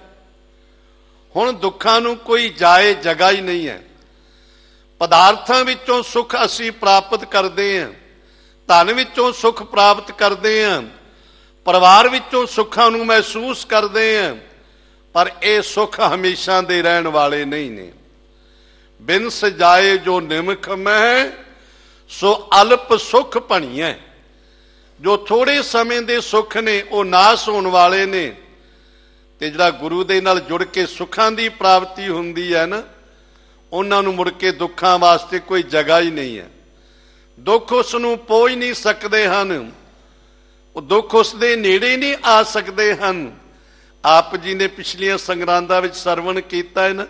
ਹੁਣ ਦੁੱਖਾਂ ਨੂੰ ਕੋਈ ਜਾਏ ਜਗ੍ਹਾ ਹੀ ਨਹੀਂ ਹੈ। ਪਦਾਰਥਾਂ ਵਿੱਚੋਂ ਸੁੱਖ ਅਸੀਂ ਪ੍ਰਾਪਤ ਕਰਦੇ ਹਾਂ, ਧਨ ਵਿੱਚੋਂ ਸੁੱਖ ਪ੍ਰਾਪਤ ਕਰਦੇ ਹਾਂ, ਪਰਿਵਾਰ ਵਿੱਚੋਂ ਸੁੱਖਾਂ ਨੂੰ ਮਹਿਸੂਸ ਕਰਦੇ ਹਾਂ, ਪਰ ਇਹ ਸੁੱਖ ਹਮੇਸ਼ਾ ਦੇ ਰਹਿਣ ਵਾਲੇ ਨਹੀਂ ਨੇ। ਬਿਨ ਸਜਾਏ ਜੋ ਨਿਮਖ ਮਹਿ, ਸੋ ਅਲਪ ਸੁੱਖ ਭਣੀਐ। ਜੋ ਥੋੜੇ ਸਮੇਂ ਦੇ ਸੁੱਖ ਨੇ ਉਹ ਨਾਸ ਹੋਣ ਵਾਲੇ ਨੇ। ਤੇ ਜਿਹੜਾ ਗੁਰੂ ਦੇ ਨਾਲ ਜੁੜ ਕੇ ਸੁੱਖਾਂ ਦੀ ਪ੍ਰਾਪਤੀ ਹੁੰਦੀ ਹੈ ਨਾ, ਉਹਨਾਂ ਨੂੰ ਮੁੜ ਕੇ ਦੁੱਖਾਂ ਵਾਸਤੇ ਕੋਈ ਜਗ੍ਹਾ ਹੀ ਨਹੀਂ ਹੈ। ਦੁੱਖ ਉਸ ਨੂੰ ਪੋ ਹੀ ਨਹੀਂ ਸਕਦੇ ਹਨ, ਉਹ ਦੁੱਖ ਉਸ ਦੇ ਨੇੜੇ ਨਹੀਂ ਆ ਸਕਦੇ ਹਨ। ਆਪ ਜੀ ਨੇ ਪਿਛਲੀਆਂ ਸੰਗਰਾਂਦਾਂ ਵਿੱਚ ਸਰਵਣ ਕੀਤਾ ਹੈ ਨਾ,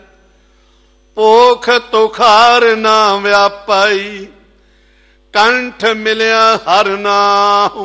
ਭੋਖ ਤੁਖਾਰ ਨਾ ਵਿਆਪਾਈ, ਕੰਠ ਮਿਲਿਆ ਹਰ ਨਾਮ।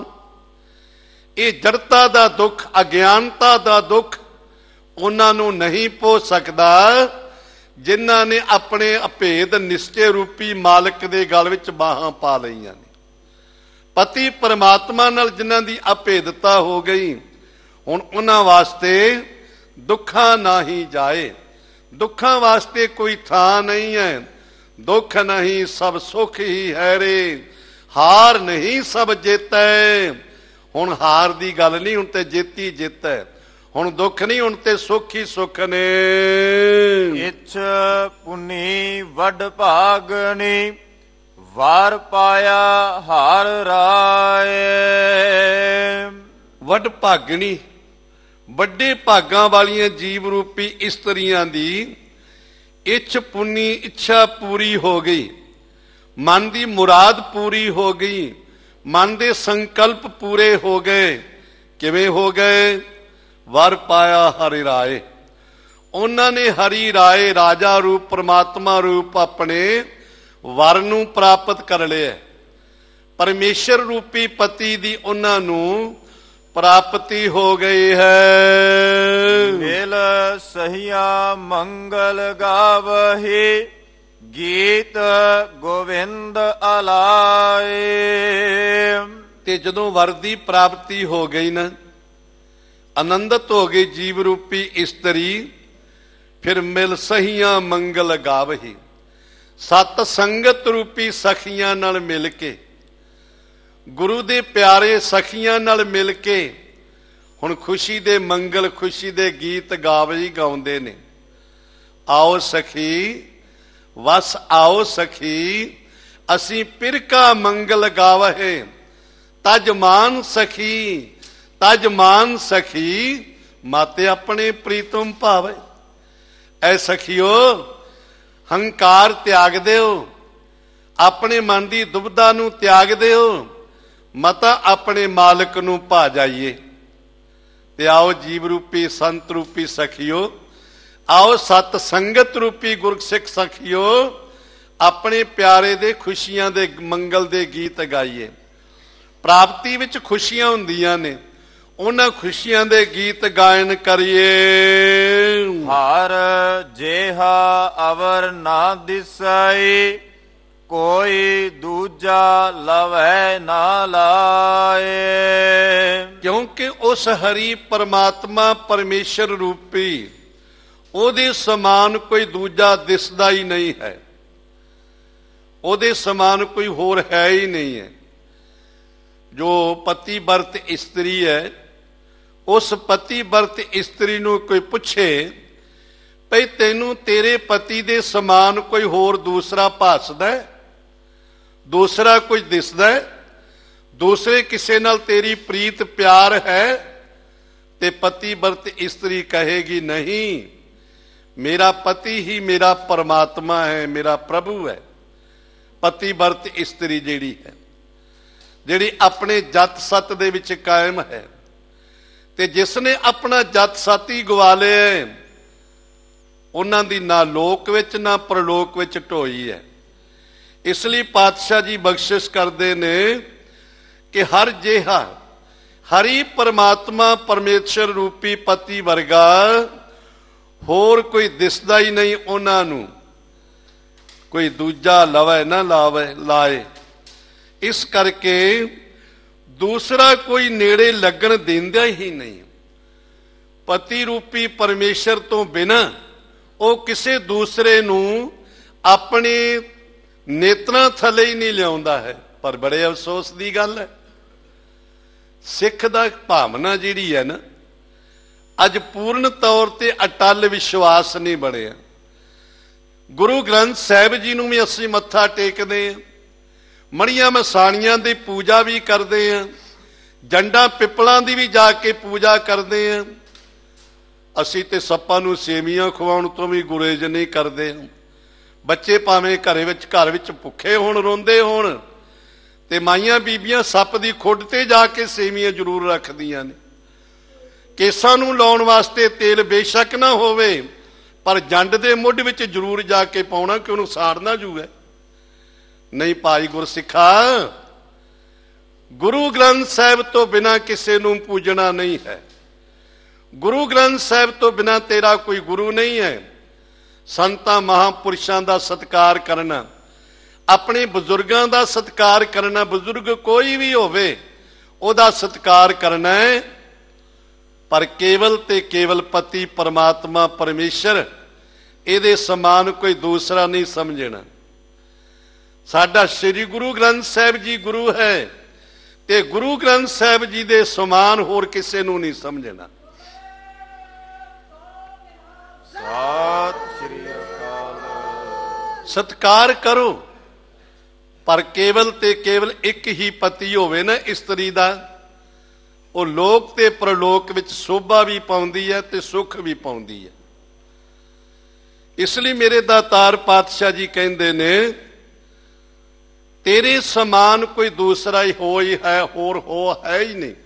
ਇਹ ਜੜਤਾ ਦਾ ਦੁੱਖ, ਅਗਿਆਨਤਾ ਦਾ ਦੁੱਖ ਉਹਨਾਂ ਨੂੰ ਨਹੀਂ ਪੋ ਸਕਦਾ ਜਿਨ੍ਹਾਂ ਨੇ ਆਪਣੇ ਅਭੇਦ ਨਿਸ਼ਚੇ ਰੂਪੀ ਮਾਲਕ ਦੇ ਗਲ ਵਿੱਚ ਬਾਹਾਂ ਪਾ ਲਈਆਂ ਨੇ। ਪਤੀ ਪਰਮਾਤਮਾ ਨਾਲ ਜਿਨ੍ਹਾਂ ਦੀ ਅਭੇਦਤਾ ਹੋ ਗਈ, ਹੁਣ ਉਹਨਾਂ ਵਾਸਤੇ ਦੁੱਖਾਂ ਨਾ ਹੀ ਜਾਏ। ਦੁੱਖਾਂ ਵਾਸਤੇ ਕੋਈ ਥਾਂ ਨਹੀਂ ਹੈ। ਦੁੱਖ ਨਹੀਂ ਸਭ ਸੁਖ ਹੀ ਹੈ ਰੇ, ਹਾਰ ਨਹੀਂ ਸਭ ਜੇਤੈ। ਹੁਣ ਹਾਰ ਦੀ ਗੱਲ ਨਹੀਂ, ਹੁਣ ਤੇ ਜੇਤੀ ਜਿੱਤ ਹੈ। ਹੁਣ ਦੁੱਖ ਨਹੀਂ, ਹੁਣ ਤੇ ਸੁੱਖ ਹੀ ਸੁੱਖ ਨੇ। ਇਛ ਪੁਨੀ ਵੱਡ ਭਾਗਣੀ, ਵਾਰ ਪਾਇਆ ਹਾਰ ਰਾਏ। ਵੱਡ ਭਾਗਣੀ, ਵੱਡੇ ਭਾਗਾਂ ਵਾਲੀਆਂ ਜੀਵ ਰੂਪੀ ਇਸਤਰੀਆਂ ਦੀ ਇੱਛ ਪੁੰਨੀ ਇੱਛਾ ਪੂਰੀ ਹੋ ਗਈ। ਮਨ ਦੀ ਮੁਰਾਦ ਪੂਰੀ ਹੋ ਗਈ, ਮਨ ਦੇ ਸੰਕਲਪ ਪੂਰੇ ਹੋ ਗਏ। ਕਿਵੇਂ ਹੋ ਗਏ? ਵਰ ਪਾਇਆ ਹਰਿ ਰਾਏ। ਉਹਨਾਂ ਨੇ ਹਰੀ ਰਾਏ, ਰਾਜਾ ਰੂਪ, ਪ੍ਰਮਾਤਮਾ ਰੂਪ ਆਪਣੇ ਵਰ ਨੂੰ ਪ੍ਰਾਪਤ ਕਰ ਲਿਆ। ਪਰਮੇਸ਼ਰ ਰੂਪੀ ਪਤੀ ਦੀ ਉਹਨਾਂ ਨੂੰ ਪ੍ਰਾਪਤੀ ਹੋ ਗਈ ਹੈ। ਮਿਲ ਸਹੀਆ ਮੰਗਲ ਗਾਵਹਿ, ਗੀਤ ਗੋਵਿੰਦ ਅਲਾਏ। ਤੇ ਜਦੋਂ ਵਰ ਦੀ ਪ੍ਰਾਪਤੀ ਹੋ ਗਈ ਨਾ, ਆਨੰਦਿਤ ਹੋ ਗਈ ਜੀਵ ਰੂਪੀ ਇਸਤਰੀ, ਫਿਰ ਮਿਲ ਸਹੀਆਂ ਮੰਗਲ ਗਾਵਹੀ। ਸਤ ਸੰਗਤ ਰੂਪੀ ਸਖੀਆਂ ਨਾਲ ਮਿਲ ਕੇ, ਗੁਰੂ ਦੇ ਪਿਆਰੇ ਸਖੀਆਂ ਨਾਲ ਮਿਲ ਕੇ ਹੁਣ ਖੁਸ਼ੀ ਦੇ ਮੰਗਲ, ਖੁਸ਼ੀ ਦੇ ਗੀਤ ਗਾਵਹੀ ਗਾਉਂਦੇ ਨੇ। ਆਓ ਸਖੀ ਵਸ ਆਓ ਸਖੀ, ਅਸੀਂ ਪਿਰਕਾ ਮੰਗਲ ਗਾਵਹੇ। ਤਜ ਮਾਨ ਸਖੀ ਤਜ ਮਾਨ ਸਖੀ, ਮਾਤੇ ਆਪਣੇ ਪ੍ਰੀਤਮ ਭਾਵੇ। ਐ ਸਖੀਓ ਹੰਕਾਰ ਤਿਆਗ ਦਿਓ, ਆਪਣੇ ਮਨ ਦੀ ਦੁਬਿਧਾ ਨੂੰ ਤਿਆਗ ਦਿਓ, ਮਤਾ ਆਪਣੇ ਮਾਲਕ ਨੂੰ ਭਾ ਜਾਈਏ। ਤੇ ਆਓ ਜੀਵ ਰੂਪੀ ਸੰਤ ਰੂਪੀ ਸਖੀਓ, ਆਓ ਸਤ ਸੰਗਤ ਰੂਪੀ ਗੁਰਸਿੱਖ ਸਖੀਓ, ਆਪਣੇ ਪਿਆਰੇ ਦੇ ਖੁਸ਼ੀਆਂ ਦੇ ਮੰਗਲ ਦੇ ਗੀਤ ਗਾਈਏ। ਪ੍ਰਾਪਤੀ ਵਿੱਚ ਖੁਸ਼ੀਆਂ ਹੁੰਦੀਆਂ ਨੇ, ਉਹਨਾਂ ਖੁਸ਼ੀਆਂ ਦੇ ਗੀਤ ਗਾਇਨ ਕਰੀਏ। ਹਰ ਜਿਹਾ ਅਵਰ ਨਾ ਦਿਸੈ, ਕੋਈ ਦੂਜਾ ਲਵੈ ਨਾ ਲਾਏ। ਕਿਉਂਕਿ ਉਸ ਹਰੀ ਪਰਮਾਤਮਾ ਪਰਮੇਸ਼ਰ ਰੂਪੀ ਉਹਦੇ ਸਮਾਨ ਕੋਈ ਦੂਜਾ ਦਿਸਦਾ ਹੀ ਨਹੀਂ ਹੈ, ਉਹਦੇ ਸਮਾਨ ਕੋਈ ਹੋਰ ਹੈ ਹੀ ਨਹੀਂ ਹੈ। ਜੋ ਪਤੀ ਵਰਤ ਇਸਤਰੀ ਹੈ, ਉਸ ਪਤੀ ਵਰਤ ਇਸਤਰੀ ਨੂੰ ਕੋਈ ਪੁੱਛੇ ਭਈ ਤੈਨੂੰ ਤੇਰੇ ਪਤੀ ਦੇ ਸਮਾਨ ਕੋਈ ਹੋਰ ਦੂਸਰਾ ਭਾਸਦਾ ਹੈ, ਦੂਸਰਾ ਕੁਝ ਦਿਸਦਾ ਹੈ, ਦੂਸਰੇ ਕਿਸੇ ਨਾਲ ਤੇਰੀ ਪ੍ਰੀਤ ਪਿਆਰ ਹੈ? ਤੇ ਪਤੀ ਵਰਤ ਇਸਤਰੀ ਕਹੇਗੀ ਨਹੀਂ, ਮੇਰਾ ਪਤੀ ਹੀ ਮੇਰਾ ਪਰਮਾਤਮਾ ਹੈ, ਮੇਰਾ ਪ੍ਰਭੂ ਹੈ। ਪਤੀ ਵਰਤ ਇਸਤਰੀ ਜਿਹੜੀ ਹੈ, ਜਿਹੜੀ ਆਪਣੇ ਜਤ ਸਤ ਦੇ ਵਿੱਚ ਕਾਇਮ ਹੈ, ਤੇ ਜਿਸ ਨੇ ਆਪਣਾ ਜਤ ਸਤ ਹੀ ਗਵਾ ਲਿਆ, ਉਹਨਾਂ ਦੀ ਨਾ ਲੋਕ ਵਿੱਚ ਨਾ ਪ੍ਰਲੋਕ ਵਿੱਚ ਢੋਈ ਹੈ। ਇਸ ਲਈ ਪਾਤਸ਼ਾਹ ਜੀ ਬਖਸ਼ਿਸ਼ ਕਰਦੇ ਨੇ ਕਿ ਹਰ ਜਿਹਾ ਹਰੀ ਪਰਮਾਤਮਾ ਪਰਮੇਸ਼ਰ ਰੂਪੀ ਪਤੀ ਵਰਗਾ ਹੋਰ ਕੋਈ ਦਿਸਦਾ ਹੀ ਨਹੀਂ ਉਹਨਾਂ ਨੂੰ, ਕੋਈ ਦੂਜਾ ਲਵੇ ਨਾ ਲਾਏ। ਇਸ ਕਰਕੇ ਦੂਸਰਾ ਕੋਈ ਨੇੜੇ ਲੱਗਣ ਦਿੰਦਾ ਹੀ ਨਹੀਂ। ਪਤੀ ਰੂਪੀ ਪਰਮੇਸ਼ਰ ਤੋਂ ਬਿਨਾਂ ਉਹ ਕਿਸੇ ਦੂਸਰੇ ਨੂੰ ਆਪਣੇ ਨੇਤਰਾਂ ਥੱਲੇ ਹੀ ਨਹੀਂ ਲਿਆਉਂਦਾ ਹੈ। ਪਰ ਬੜੇ ਅਫਸੋਸ ਦੀ ਗੱਲ ਹੈ, ਸਿੱਖ ਦਾ ਭਾਵਨਾ ਜਿਹੜੀ ਹੈ ਨਾ, ਅੱਜ ਪੂਰਨ ਤੌਰ ਤੇ ਅਟੱਲ ਵਿਸ਼ਵਾਸ ਨਹੀਂ ਬਣਿਆ। ਗੁਰੂ ਗ੍ਰੰਥ ਸਾਹਿਬ ਜੀ ਨੂੰ ਵੀ ਅਸੀਂ ਮੱਥਾ ਟੇਕਦੇ ਹਾਂ, ਮੜੀਆਂ ਮਸਾਣੀਆਂ ਦੀ ਪੂਜਾ ਵੀ ਕਰਦੇ ਹਾਂ, ਜੰਡਾਂ ਪਿੱਪਲਾਂ ਦੀ ਵੀ ਜਾ ਕੇ ਪੂਜਾ ਕਰਦੇ ਹਾਂ। ਅਸੀਂ ਤੇ ਸੱਪਾਂ ਨੂੰ ਸੇਵੀਆਂ ਖਵਾਉਣ ਤੋਂ ਵੀ ਗੁਰੇਜ਼ ਨਹੀਂ ਕਰਦੇ। ਬੱਚੇ ਭਾਵੇਂ ਘਰ ਵਿੱਚ ਭੁੱਖੇ ਹੋਣ, ਰੋਂਦੇ ਹੋਣ, ਤੇ ਮਾਈਆਂ ਬੀਬੀਆਂ ਸੱਪ ਦੀ ਖੁੱਡ ਤੇ ਜਾ ਕੇ ਸੇਵੀਆਂ ਜ਼ਰੂਰ ਰੱਖਦੀਆਂ ਨੇ। ਕੇਸਾਂ ਨੂੰ ਲਾਉਣ ਵਾਸਤੇ ਤੇਲ ਬੇਸ਼ੱਕ ਨਾ ਹੋਵੇ, ਪਰ ਜੰਡ ਦੇ ਮੁੱਢ ਵਿੱਚ ਜ਼ਰੂਰ ਜਾ ਕੇ ਪਾਉਣਾ ਕਿ ਉਹਨੂੰ ਸਾੜਨਾ ਜੂਗਾ। ਨਹੀਂ ਭਾਈ ਗੁਰਸਿੱਖਾ, ਗੁਰੂ ਗ੍ਰੰਥ ਸਾਹਿਬ ਤੋਂ ਬਿਨਾਂ ਕਿਸੇ ਨੂੰ ਪੂਜਣਾ ਨਹੀਂ ਹੈ। ਗੁਰੂ ਗ੍ਰੰਥ ਸਾਹਿਬ ਤੋਂ ਬਿਨਾਂ ਤੇਰਾ ਕੋਈ ਗੁਰੂ ਨਹੀਂ ਹੈ। ਸੰਤਾਂ ਮਹਾਂਪੁਰਸ਼ਾਂ ਦਾ ਸਤਿਕਾਰ ਕਰਨਾ, ਆਪਣੇ ਬਜ਼ੁਰਗਾਂ ਦਾ ਸਤਿਕਾਰ ਕਰਨਾ, ਬਜ਼ੁਰਗ ਕੋਈ ਵੀ ਹੋਵੇ ਉਹਦਾ ਸਤਿਕਾਰ ਕਰਨਾ ਹੈ। ਪਰ ਕੇਵਲ ਤੇ ਕੇਵਲ ਪਤੀ ਪਰਮਾਤਮਾ ਪਰਮੇਸ਼ਰ, ਇਹਦੇ ਸਮਾਨ ਕੋਈ ਦੂਸਰਾ ਨਹੀਂ ਸਮਝਣਾ। ਸਾਡਾ ਸ੍ਰੀ ਗੁਰੂ ਗ੍ਰੰਥ ਸਾਹਿਬ ਜੀ ਗੁਰੂ ਹੈ, ਤੇ ਗੁਰੂ ਗ੍ਰੰਥ ਸਾਹਿਬ ਜੀ ਦੇ ਸਮਾਨ ਹੋਰ ਕਿਸੇ ਨੂੰ ਨਹੀਂ ਸਮਝਣਾ। ਸਤਿ ਸ੍ਰੀ ਅਕਾਲ। ਸਤਿਕਾਰ ਕਰੋ, ਪਰ ਕੇਵਲ ਤੇ ਕੇਵਲ ਇੱਕ ਹੀ ਪਤੀ ਹੋਵੇ ਨਾ ਇਸਤਰੀ ਦਾ, ਉਹ ਲੋਕ ਤੇ ਪ੍ਰਲੋਕ ਵਿੱਚ ਸ਼ੋਭਾ ਵੀ ਪਾਉਂਦੀ ਹੈ ਤੇ ਸੁੱਖ ਵੀ ਪਾਉਂਦੀ ਹੈ। ਇਸ ਲਈ ਮੇਰੇ ਦਾਤਾਰ ਪਾਤਸ਼ਾਹ ਜੀ ਕਹਿੰਦੇ ਨੇ, ਤੇਰੇ ਸਮਾਨ ਕੋਈ ਦੂਸਰਾ ਹੀ ਹੈ, ਹੋਰ ਹੈ ਹੀ ਨਹੀਂ।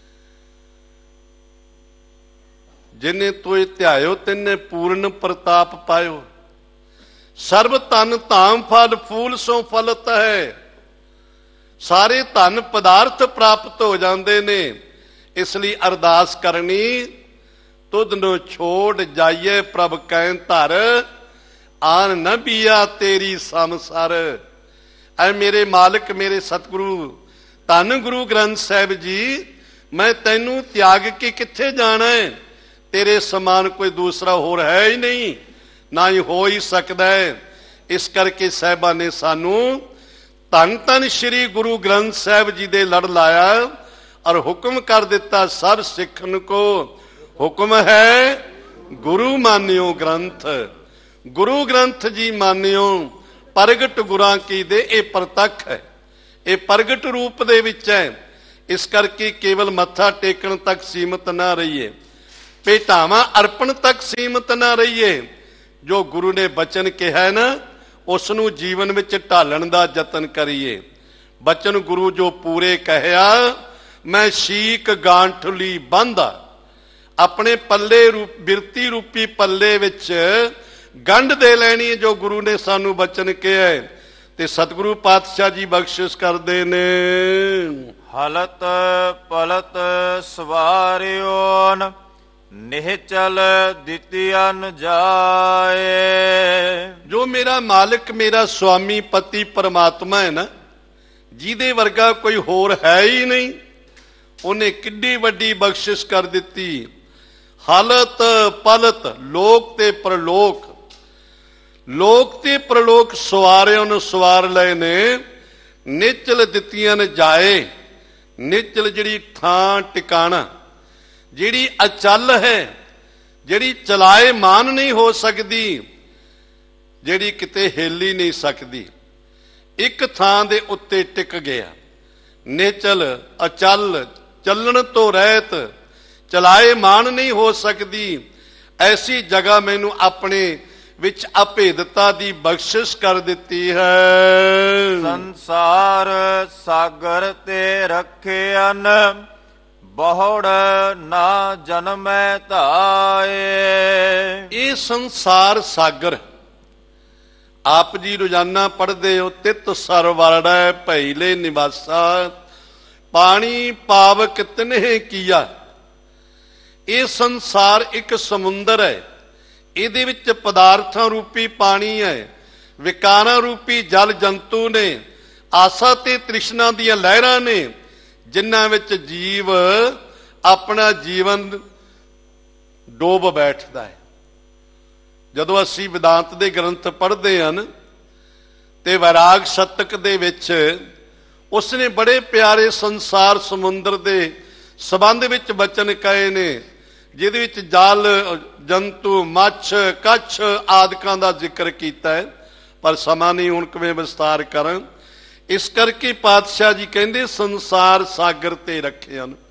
ਜਿਨੇ ਤੋਏ ਧਿਆਇਓ ਤਿੰਨੇ ਪੂਰਨ ਪ੍ਰਤਾਪ ਪਾਇਓ। ਸਰਬ ਧਨ ਧਾਮ ਫਲ ਫੂਲ ਸੋ ਫਲਤ ਹੈ। ਸਾਰੇ ਧਨ ਪਦਾਰਥ ਪ੍ਰਾਪਤ ਹੋ ਜਾਂਦੇ ਨੇ। ਇਸ ਲਈ ਅਰਦਾਸ ਕਰਨੀ, ਤੁਧ ਨੂੰ ਛੋੜ ਜਾਈਏ ਪ੍ਰਭ ਕਹਿ ਧਰ, ਆਨ ਨ ਬੀਆ ਤੇਰੀ ਸੰਸਰ। ਐ ਮੇਰੇ ਮਾਲਕ, ਮੇਰੇ ਸਤਿਗੁਰੂ ਧੰਨ ਗੁਰੂ ਗ੍ਰੰਥ ਸਾਹਿਬ ਜੀ, ਮੈਂ ਤੈਨੂੰ ਤਿਆਗ ਕੇ ਕਿੱਥੇ ਜਾਣਾ ਹੈ? ਤੇਰੇ ਸਮਾਨ ਕੋਈ ਦੂਸਰਾ ਹੋਰ ਹੈ ਹੀ ਨਹੀਂ, ਨਾ ਹੀ ਹੋ ਹੀ ਸਕਦਾ ਹੈ। ਇਸ ਕਰਕੇ ਸਾਹਿਬਾਂ ਨੇ ਸਾਨੂੰ ਧੰਨ ਧੰਨ ਸ਼੍ਰੀ ਗੁਰੂ ਗ੍ਰੰਥ ਸਾਹਿਬ ਜੀ ਦੇ ਲੜ ਲਾਇਆ ਔਰ ਹੁਕਮ ਕਰ ਦਿੱਤਾ, ਸਭ ਸਿੱਖਨ ਕੋ ਹੁਕਮ ਹੈ ਗੁਰੂ ਮਾਨਿਓ ਗ੍ਰੰਥ। ਗੁਰੂ ਗ੍ਰੰਥ ਜੀ ਮਾਨਿਓ, ਪ੍ਰਗਟ ਗੁਰਾਂ ਕੀ ਦੇ ਇਹ ਪ੍ਰਤੱਖ ਹੈ, ਇਹ ਪ੍ਰਗਟ ਰੂਪ ਦੇ ਵਿੱਚ ਹੈ। ਇਸ ਕਰਕੇ ਕੇਵਲ ਮੱਥਾ ਟੇਕਣ ਤੱਕ ਸੀਮਤ ਨਾ ਰਹੀਏ, ਭੇਟਾਵਾਂ ਅਰਪਣ ਤੱਕ ਸੀਮਤ ਨਾ ਰਹੀਏ। ਜੋ ਗੁਰੂ ਨੇ ਬਚਨ ਕਿਹਾ ਨਾ, ਉਸ ਨੂੰ ਜੀਵਨ ਵਿੱਚ ਢਾਲਣ ਦਾ ਯਤਨ ਕਰੀਏ। ਬਚਨ ਗੁਰੂ ਜੋ ਪੂਰੇ ਕਹਿਆ, ਮੈਂ ਸ਼ੀਕ ਗਾਂਠਲੀ ਬੰਨ੍ਹਦਾ, ਆਪਣੇ ਪੱਲੇ ਬਿਰਤੀ ਰੂਪੀ ਪੱਲੇ ਵਿੱਚ ਗੰਢ ਦੇ ਲੈਣੀ, ਜੋ ਗੁਰੂ ਨੇ ਸਾਨੂੰ ਬਚਨ ਕਿਹਾ। ਤੇ ਸਤਿਗੁਰੂ ਪਾਤਸ਼ਾਹ ਜੀ ਬਖਸ਼ਿਸ਼ ਕਰਦੇ ਨੇ, ਹਲਤ ਪਲਤ ਸਵਾਰਿਓਨ ਨਿਹਚਲ ਦਿੱਤੀਨ ਜਾਏ। ਜੋ ਮੇਰਾ ਮਾਲਕ, ਮੇਰਾ ਸੁਆਮੀ, ਪਤੀ ਪਰਮਾਤਮਾ ਹੈ ਨਾ, ਜਿਹਦੇ ਵਰਗਾ ਕੋਈ ਹੋਰ ਹੈ ਹੀ ਨਹੀਂ, ਉਹਨੇ ਕਿੱਡੀ ਵੱਡੀ ਬਖਸ਼ਿਸ਼ ਕਰ ਦਿੱਤੀ। ਹਲਤ ਪਲਤ, ਲੋਕ ਤੇ ਪ੍ਰਲੋਕ, ਲੋਕ ਤੇ ਪ੍ਰਲੋਕ ਸਵਾਰਿਆਂ ਨੂੰ ਸਵਾਰ ਲਏ ਨੇ। ਨਿਚਲ ਦਿੱਤੀਆਂ ਨੇ ਜਾਏ, ਨਿਚਲ ਜਿਹੜੀ ਥਾਂ ਟਿਕਾਣਾ, ਜਿਹੜੀ ਅਚਲ ਹੈ, ਜਿਹੜੀ ਚਲਾਏ ਮਾਨ ਨਹੀਂ ਹੋ ਸਕਦੀ, ਜਿਹੜੀ ਕਿਤੇ ਹਿੱਲ ਹੀ ਨਹੀਂ ਸਕਦੀ, ਇੱਕ ਥਾਂ ਦੇ ਉੱਤੇ ਟਿਕ ਗਿਆ। ਨਿਚਲ ਅਚਲ, ਚੱਲਣ ਤੋਂ ਰਹਿਤ, ਚਲਾਏ ਮਾਨ ਨਹੀਂ ਹੋ ਸਕਦੀ, ਐਸੀ ਜਗ੍ਹਾ ਮੈਨੂੰ ਆਪਣੇ ਵਿੱਚ ਅਭੇਦਤਾ ਦੀ ਬਖਸ਼ਿਸ਼ ਕਰ ਦਿੱਤੀ ਹੈ। ਸੰਸਾਰ ਸਾਗਰ ਤੇ ਰੱਖਿਆਨ, ਬਹੁੜ ਨਾ ਜਨਮੈ ਧਾਏ। ਇਹ ਸੰਸਾਰ ਸਾਗਰ, ਆਪ ਜੀ ਰੋਜ਼ਾਨਾ ਪੜ੍ਹਦੇ ਹੋ, ਤਿਤ ਸਰਵਰੜੈ ਭੈਲੇ ਨਿਵਾਸਾ, ਪਾਣੀ ਪਾਵਕ ਤਿਨਹਿ ਕੀਆ। ਇਹ ਸੰਸਾਰ ਇੱਕ ਸਮੁੰਦਰ ਹੈ, ਇਹਦੇ ਵਿੱਚ ਪਦਾਰਥਾਂ ਰੂਪੀ ਪਾਣੀ ਹੈ, ਵਿਕਾਰਾਂ ਰੂਪੀ ਜਲ ਜੰਤੂ ਨੇ, ਆਸਾ ਤੇ ਤ੍ਰਿਸ਼ਨਾ ਦੀਆਂ ਲਹਿਰਾਂ ਨੇ, ਜਿਨ੍ਹਾਂ ਵਿੱਚ ਜੀਵ ਆਪਣਾ ਜੀਵਨ ਡੋਬ ਬੈਠਦਾ ਹੈ। ਜਦੋਂ ਅਸੀਂ ਵਿਦਾਂਤ ਦੇ ਗ੍ਰੰਥ ਪੜ੍ਹਦੇ ਹਨ ਤੇ ਵੈਰਾਗ ਸ਼ਤਕ ਦੇ ਵਿੱਚ ਉਸਨੇ ਬੜੇ ਪਿਆਰੇ ਸੰਸਾਰ ਸਮੁੰਦਰ ਦੇ ਸੰਬੰਧ ਵਿੱਚ ਬਚਨ ਕਹੇ ਨੇ, ਜਿਹਦੇ ਵਿੱਚ ਜਲ ਜੰਤੂ, ਮੱਛ, ਕੱਛ ਆਦਿਕਾਂ ਦਾ ਜ਼ਿਕਰ ਕੀਤਾ ਹੈ, ਪਰ ਸਮਾਂ ਨਹੀਂ ਹੁਣ ਕਿਵੇਂ ਵਿਸਤਾਰ ਕਰਾਂ। ਇਸ ਕਰਕੇ ਪਾਤਸ਼ਾਹ ਜੀ ਕਹਿੰਦੇ ਸੰਸਾਰ ਸਾਗਰ ਤੇ ਰੱਖੇ ਹਨ।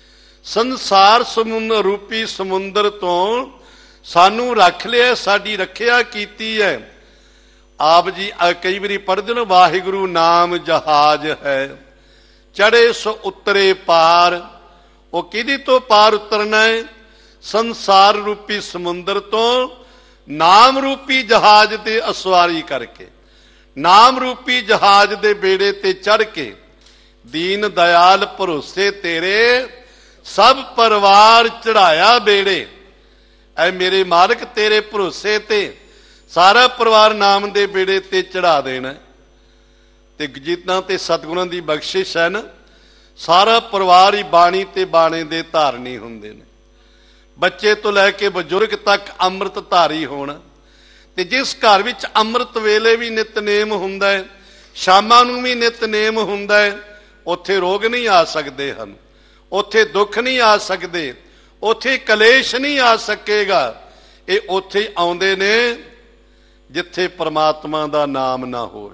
ਸੰਸਾਰ ਸਮੁੰਦਰ ਰੂਪੀ ਸਮੁੰਦਰ ਤੋਂ ਸਾਨੂੰ ਰੱਖ ਲਿਆ, ਸਾਡੀ ਰੱਖਿਆ ਕੀਤੀ ਹੈ। ਆਪ ਜੀ ਕਈ ਵਾਰੀ ਪੜ੍ਹਦੇ ਨੇ, ਵਾਹਿਗੁਰੂ ਨਾਮ ਜਹਾਜ਼ ਹੈ, ਚੜੇ ਸੋ ਉਤਰੇ ਪਾਰ। ਉਹ ਕਿਹਦੇ ਤੋਂ ਪਾਰ ਉਤਰਨਾ ਹੈ? ਸੰਸਾਰ ਰੂਪੀ ਸਮੁੰਦਰ ਤੋਂ ਨਾਮ ਰੂਪੀ ਜਹਾਜ਼ ਤੇ ਅਸਵਾਰੀ ਕਰਕੇ, ਨਾਮ ਰੂਪੀ ਜਹਾਜ਼ ਦੇ ਬੇੜੇ ਤੇ ਚੜ੍ਹ ਕੇ, ਦੀਨ ਦਇਆਲ ਭਰੋਸੇ ਤੇਰੇ ਸਭ ਪਰਿਵਾਰ ਚੜਾਇਆ ਬੇੜੇ। ਐ ਮੇਰੇ ਮਾਲਕ, ਤੇਰੇ ਭਰੋਸੇ ਤੇ ਸਾਰਾ ਪਰਿਵਾਰ ਨਾਮ ਦੇ ਬੇੜੇ ਤੇ ਚੜਾ ਦੇਣਾ। ਤੇ ਜਿੱਦਾਂ ਤੇ ਸਤਿਗੁਰਾਂ ਦੀ ਬਖਸ਼ਿਸ਼ ਹੈ ਨਾ, ਸਾਰਾ ਪਰਿਵਾਰ ਹੀ ਬਾਣੀ ਤੇ ਬਾਣੇ ਦੇ ਧਾਰਨੀ ਹੁੰਦੇ ਨੇ। ਬੱਚੇ ਤੋਂ ਲੈ ਕੇ ਬਜ਼ੁਰਗ ਤੱਕ ਅੰਮ੍ਰਿਤ ਧਾਰੀ ਹੋਣਾ। ਤੇ ਜਿਸ ਘਰ ਵਿੱਚ ਅੰਮ੍ਰਿਤ ਵੇਲੇ ਵੀ ਨਿਤਨੇਮ ਹੁੰਦਾ ਹੈ, ਸ਼ਾਮਾਂ ਨੂੰ ਵੀ ਨਿਤਨੇਮ ਹੁੰਦਾ ਹੈ, ਉੱਥੇ ਰੋਗ ਨਹੀਂ ਆ ਸਕਦੇ ਹਨ, ਉੱਥੇ ਦੁੱਖ ਨਹੀਂ ਆ ਸਕਦੇ, ਉੱਥੇ ਕਲੇਸ਼ ਨਹੀਂ ਆ ਸਕੇਗਾ। ਇਹ ਉੱਥੇ ਆਉਂਦੇ ਨੇ ਜਿੱਥੇ ਪਰਮਾਤਮਾ ਦਾ ਨਾਮ ਨਾ ਹੋਵੇ,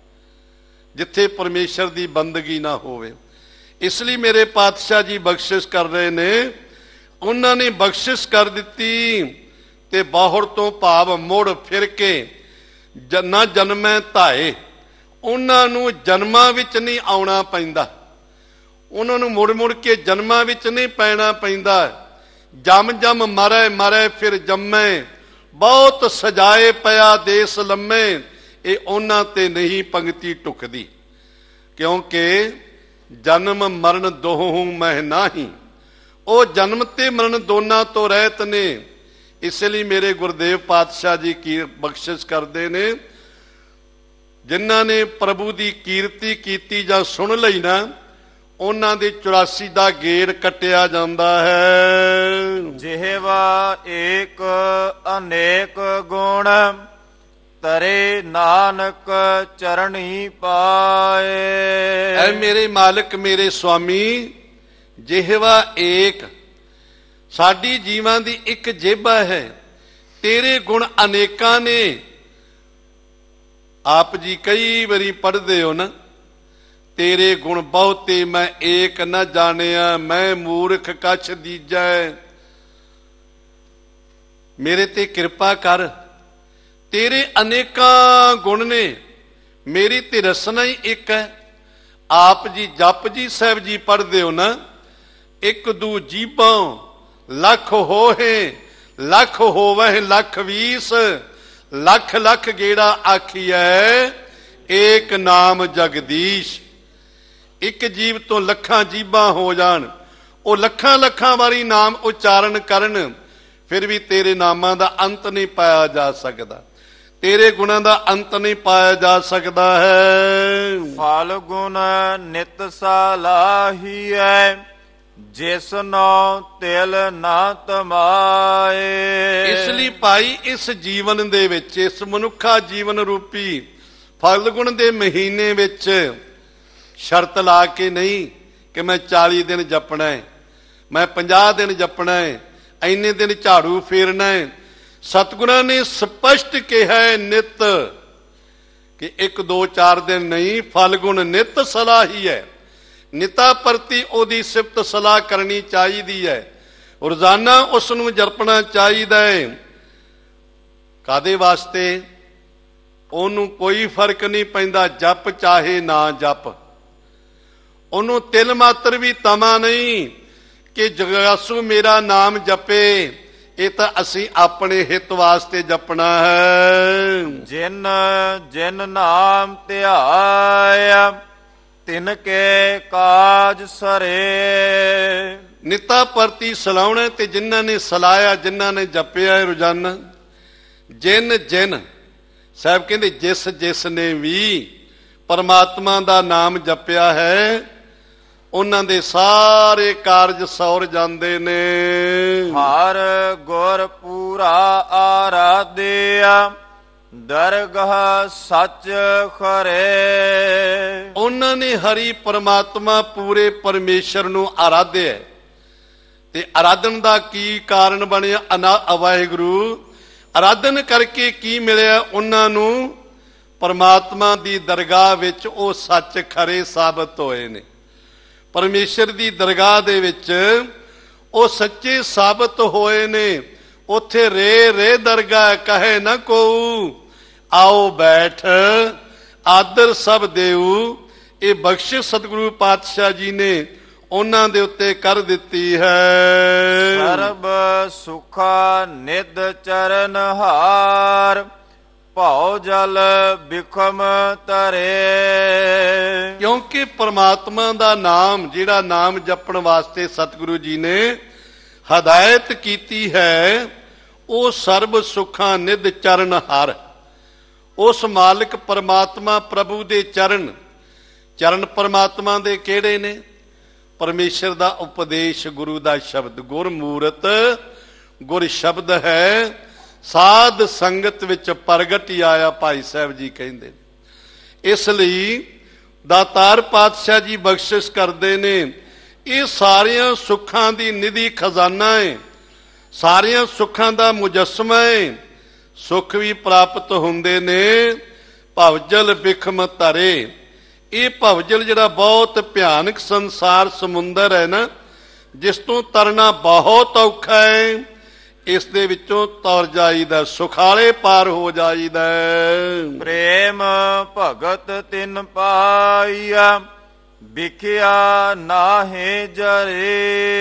ਜਿੱਥੇ ਪਰਮੇਸ਼ਰ ਦੀ ਬੰਦਗੀ ਨਾ ਹੋਵੇ। ਇਸ ਲਈ ਮੇਰੇ ਪਾਤਸ਼ਾਹ ਜੀ ਬਖਸ਼ਿਸ਼ ਕਰ ਰਹੇ ਨੇ, ਉਹਨਾਂ ਨੇ ਬਖਸ਼ਿਸ਼ ਕਰ ਦਿੱਤੀ ਤੇ ਬਾਹਰ ਤੋਂ ਭਾਵ ਮੁੜ ਫਿਰ ਕੇ ਨਾ ਜਨਮੈ ਧਾਏ। ਉਹਨਾਂ ਨੂੰ ਜਨਮਾਂ ਵਿੱਚ ਨਹੀਂ ਆਉਣਾ ਪੈਂਦਾ, ਉਹਨਾਂ ਨੂੰ ਮੁੜ ਮੁੜ ਕੇ ਜਨਮਾਂ ਵਿੱਚ ਨਹੀਂ ਪੈਣਾ ਪੈਂਦਾ। ਜਮ ਜਮ ਮਰੈ ਮਰੈ ਫਿਰ ਜੰਮੈ, ਬਹੁਤ ਸਜਾਏ ਪਿਆ ਦੇਸ ਲੰਮੇ। ਇਹ ਉਹਨਾਂ ਤੇ ਨਹੀਂ ਪੰਗਤੀ ਟੁਕਦੀ, ਕਿਉਂਕਿ ਜਨਮ ਮਰਨ ਦੋਹੂ ਮਹਿ ਨਾਹੀ। ਉਹ ਜਨਮ ਤੇ ਮਰਨ ਦੋਨਾਂ ਤੋਂ ਰਹਿਤ ਨੇ। ਇਸ ਲਈ ਮੇਰੇ ਗੁਰਦੇਵ ਪਾਤਸ਼ਾਹ ਜੀ ਕੀ ਬਖਸ਼ਿਸ਼ ਕਰਦੇ ਨੇ, ਜਿਨ੍ਹਾਂ ਨੇ ਪ੍ਰਭੂ ਦੀ ਕੀਰਤੀ ਕੀਤੀ ਜਾਂ ਸੁਣ ਲਈ ਨਾ, ਉਹਨਾਂ ਦੇ 84 ਦਾ ਗੇੜ ਕੱਟਿਆ ਜਾਂਦਾ ਹੈ। ਜਿਹਵਾ ਏਕ ਅਨੇਕ ਗੁਣ ਤਰੇ ਨਾਨਕ ਚਰਣੀ ਪਾਏ। ਐ ਮੇਰੇ ਮਾਲਕ ਮੇਰੇ ਸੁਆਮੀ, ਜਿਹਵਾ ਏਕ, ਸਾਡੀ ਜੀਵਾਂ ਦੀ ਇੱਕ ਜੇਬਾ ਹੈ, ਤੇਰੇ ਗੁਣ ਅਨੇਕਾਂ ਨੇ। ਆਪ ਜੀ ਕਈ ਵਾਰੀ ਪੜ੍ਹਦੇ ਹੋ ਨਾ, ਤੇਰੇ ਗੁਣ ਬਹੁਤੇ ਮੈਂ ਏਕ ਨਾ ਜਾਣਿਆ, ਮੈਂ ਮੂਰਖ ਕਛ ਦੀਜੈ। ਮੇਰੇ ਤੇ ਕਿਰਪਾ ਕਰ, ਤੇਰੇ ਅਨੇਕਾਂ ਗੁਣ ਨੇ, ਮੇਰੀ ਤੇ ਰਸਨਾ ਹੀ ਇੱਕ ਹੈ। ਆਪ ਜੀ ਜਪ ਜੀ ਸਾਹਿਬ ਜੀ ਪੜ੍ਹਦੇ ਹੋ ਨਾ, ਇੱਕ ਦੂ ਜੀਬਾਂ ਲੱਖ ਹੋਹੇ, ਲੱਖ ਹੋਵਹਿ ਲੱਖ 20, ਲੱਖ ਲੱਖ ਗੇੜਾ ਆਖੀਐ, ਏਕ ਨਾਮ ਜਗਦੀਸ਼। ਇੱਕ ਜੀਵ ਤੋਂ ਲੱਖਾਂ ਜੀਬਾਂ ਹੋ ਜਾਣ, ਉਹ ਲੱਖਾਂ ਲੱਖਾਂ ਵਾਰੀ ਨਾਮ ਉਚਾਰਨ ਕਰਨ, ਫਿਰ ਵੀ ਤੇਰੇ ਨਾਮਾਂ ਦਾ ਅੰਤ ਨਹੀਂ ਪਾਇਆ ਜਾ ਸਕਦਾ, ਤੇਰੇ ਗੁਣਾਂ ਦਾ ਅੰਤ ਨਹੀਂ ਪਾਇਆ ਜਾ ਸਕਦਾ ਹੈ। ਫਲ ਗੁਣ ਨਿਤ ਸਲਾਹੀਐ, ਜਿਸ ਨੋ ਤਿਲ ਨਾ ਤਮਾਏ। ਇਸ ਲਈ ਭਾਈ ਇਸ ਜੀਵਨ ਦੇ ਵਿੱਚ, ਇਸ ਮਨੁੱਖਾ ਜੀਵਨ ਰੂਪੀ ਫਲ ਗੁਣ ਦੇ ਮਹੀਨੇ ਵਿੱਚ ਸ਼ਰਤ ਲਾ ਕੇ ਨਹੀਂ ਕਿ ਮੈਂ 40 ਦਿਨ ਜਪਣਾ ਹੈ, ਮੈਂ 50 ਦਿਨ ਜਪਣਾ ਹੈ, ਇੰਨੇ ਦਿਨ ਝਾੜੂ ਫੇਰਨਾ ਹੈ। ਸਤਿਗੁਰਾਂ ਨੇ ਸਪਸ਼ਟ ਕਿਹਾ ਹੈ ਨਿਤ, ਕਿ 1 2 4 ਦਿਨ ਨਹੀਂ, ਫਲ ਗੁਣ ਨਿਤ ਸਲਾਹੀ ਹੈ। ਨਿਤਾ ਪ੍ਰਤੀ ਉਹਦੀ ਸਿਫਤ ਸਲਾਹ ਕਰਨੀ ਚਾਹੀਦੀ ਹੈ, ਰੋਜ਼ਾਨਾ ਉਸ ਨੂੰ ਜਪਣਾ ਚਾਹੀਦਾ ਹੈ। ਕਾਦੇ ਵਾਸਤੇ? ਉਹਨੂੰ ਕੋਈ ਫਰਕ ਨਹੀਂ ਪੈਂਦਾ, ਜਪ ਚਾਹੇ ਨਾ ਜਪ, ਉਹਨੂੰ ਤਿਲ ਮਾਤਰ ਵੀ ਤਮਾ ਨਹੀਂ ਕਿ ਜਗਾਸੂ ਮੇਰਾ ਨਾਮ ਜਪੇ। ਇਹ ਤਾਂ ਅਸੀਂ ਆਪਣੇ ਹਿੱਤ ਵਾਸਤੇ ਜਪਣਾ ਹੈ। ਜਿਨ ਜਿਨ ਨਾਮ ਧਿਆਇਆ, ਤਿਨ ਕੇ ਕਾਜ ਸਰੇ। ਨਿਤਾ ਪ੍ਰਤੀ ਸਲਾਉਣਾ, ਤੇ ਜਿਨ੍ਹਾਂ ਨੇ ਸਲਾਇਆ, ਜਿਨ੍ਹਾਂ ਨੇ ਜਪਿਆ ਰੋਜ਼ਾਨਾ, ਜਿਨ ਜਿਨ ਸਾਹਿਬ ਕਹਿੰਦੇ ਜਿਸ ਜਿਸ ਨੇ ਵੀ ਪਰਮਾਤਮਾ ਦਾ ਨਾਮ ਜਪਿਆ ਹੈ, ਉਹਨਾਂ ਦੇ ਸਾਰੇ ਕਾਰਜ ਸੌਰ ਜਾਂਦੇ ਨੇ। ਹਰ ਗੁਰ ਪੂਰਾ ਆਰਾਧਿਆ, ਦਰਗਾਹ ਸੱਚ ਖਰੇ। ਉਹਨਾਂ ਨੇ ਹਰੀ ਪਰਮਾਤਮਾ ਪੂਰੇ ਪਰਮੇਸ਼ਰ ਨੂੰ ਆਰਾਧਿਆ, ਤੇ ਆਰਾਧਨ ਦਾ ਕੀ ਕਾਰਨ ਬਣਿਆ? ਵਾਹਿਗੁਰੂ ਆਰਾਧਨ ਕਰਕੇ ਕੀ ਮਿਲਿਆ ਉਹਨਾਂ ਨੂੰ? ਪਰਮਾਤਮਾ ਦੀ ਦਰਗਾਹ ਵਿੱਚ ਉਹ ਸੱਚ ਖਰੇ ਸਾਬਤ ਹੋਏ ਨੇ। ਪਰਮੇਸ਼ਰ ਦੀ ਦਰਗਾਹ ਦੇ ਵਿੱਚ ਉਹ ਸੱਚੇ ਸਾਬਤ ਹੋਏ ਨੇ। ਉੱਥੇ ਰੇ ਰੇ ਦਰਗਾਹ ਕਹੇ ਨਾ ਕੋਊ, ਆਓ ਬੈਠ ਆਦਰ ਸਭ ਦੇਊ। ਇਹ ਬਖਸ਼ਿਸ਼ ਸਤਿਗੁਰੂ ਪਾਤਸ਼ਾਹ ਜੀ ਨੇ ਉਹਨਾਂ ਦੇ ਉੱਤੇ ਕਰ ਦਿੱਤੀ ਹੈ। ਸਰਬ ਸੁਖਾ ਨਿਧ ਚਰਨ ਹਾਰ, ਭਉ ਜਲ ਬਿਖਮ ਤਰੇ। ਕਿਉਂਕਿ ਪਰਮਾਤਮਾ ਦਾ ਨਾਮ, ਜਿਹੜਾ ਨਾਮ ਜਪਣ ਵਾਸਤੇ ਸਤਿਗੁਰੂ ਜੀ ਨੇ ਹਦਾਇਤ ਕੀਤੀ ਹੈ, ਉਹ ਸਰਬ ਸੁਖਾਂ ਨਿਧ ਚਰਨ ਹਰ। ਉਸ ਮਾਲਕ ਪਰਮਾਤਮਾ ਪ੍ਰਭੂ ਦੇ ਚਰਨ, ਚਰਨ ਪਰਮਾਤਮਾ ਦੇ ਕਿਹੜੇ ਨੇ? ਪਰਮੇਸ਼ਰ ਦਾ ਉਪਦੇਸ਼, ਗੁਰੂ ਦਾ ਸ਼ਬਦ, ਗੁਰਮੂਰਤ ਗੁਰ ਸ਼ਬਦ ਹੈ, ਸਾਧ ਸੰਗਤ ਵਿੱਚ ਪ੍ਰਗਟ ਆਇਆ, ਭਾਈ ਸਾਹਿਬ ਜੀ ਕਹਿੰਦੇ। ਇਸ ਲਈ ਦਾਤਾਰ ਪਾਤਸ਼ਾਹ ਜੀ ਬਖਸ਼ਿਸ਼ ਕਰਦੇ ਨੇ, ਇਹ ਸਾਰਿਆਂ ਸੁੱਖਾਂ ਦੀ ਨਿਧੀ ਖਜ਼ਾਨਾ ਹੈ, ਸਾਰਿਆਂ ਸੁੱਖਾਂ ਦਾ ਮੁਜੱਸਮਾ ਹੈ। ਸੁੱਖ ਵੀ ਪ੍ਰਾਪਤ ਹੁੰਦੇ ਨੇ, ਭਵਜਲ ਬਿਖਮ ਧਰੇ। ਇਹ ਭਵਜਲ ਜਿਹੜਾ ਬਹੁਤ ਭਿਆਨਕ ਸੰਸਾਰ ਸਮੁੰਦਰ ਹੈ ਨਾ, ਜਿਸ ਤੋਂ ਤਰਨਾ ਬਹੁਤ ਔਖਾ ਹੈ, ਇਸ ਦੇ ਵਿੱਚੋਂ ਤਰ ਜਾਈਦਾ, ਸੁਖਾਲੇ ਪਾਰ ਹੋ ਜਾਈਦਾ। ਪ੍ਰੇਮ ਭਗਤ ਤਿਨ ਪਾਈਆ, ਵਿਖਿਆ ਨਾਹੇ ਜਰੇ।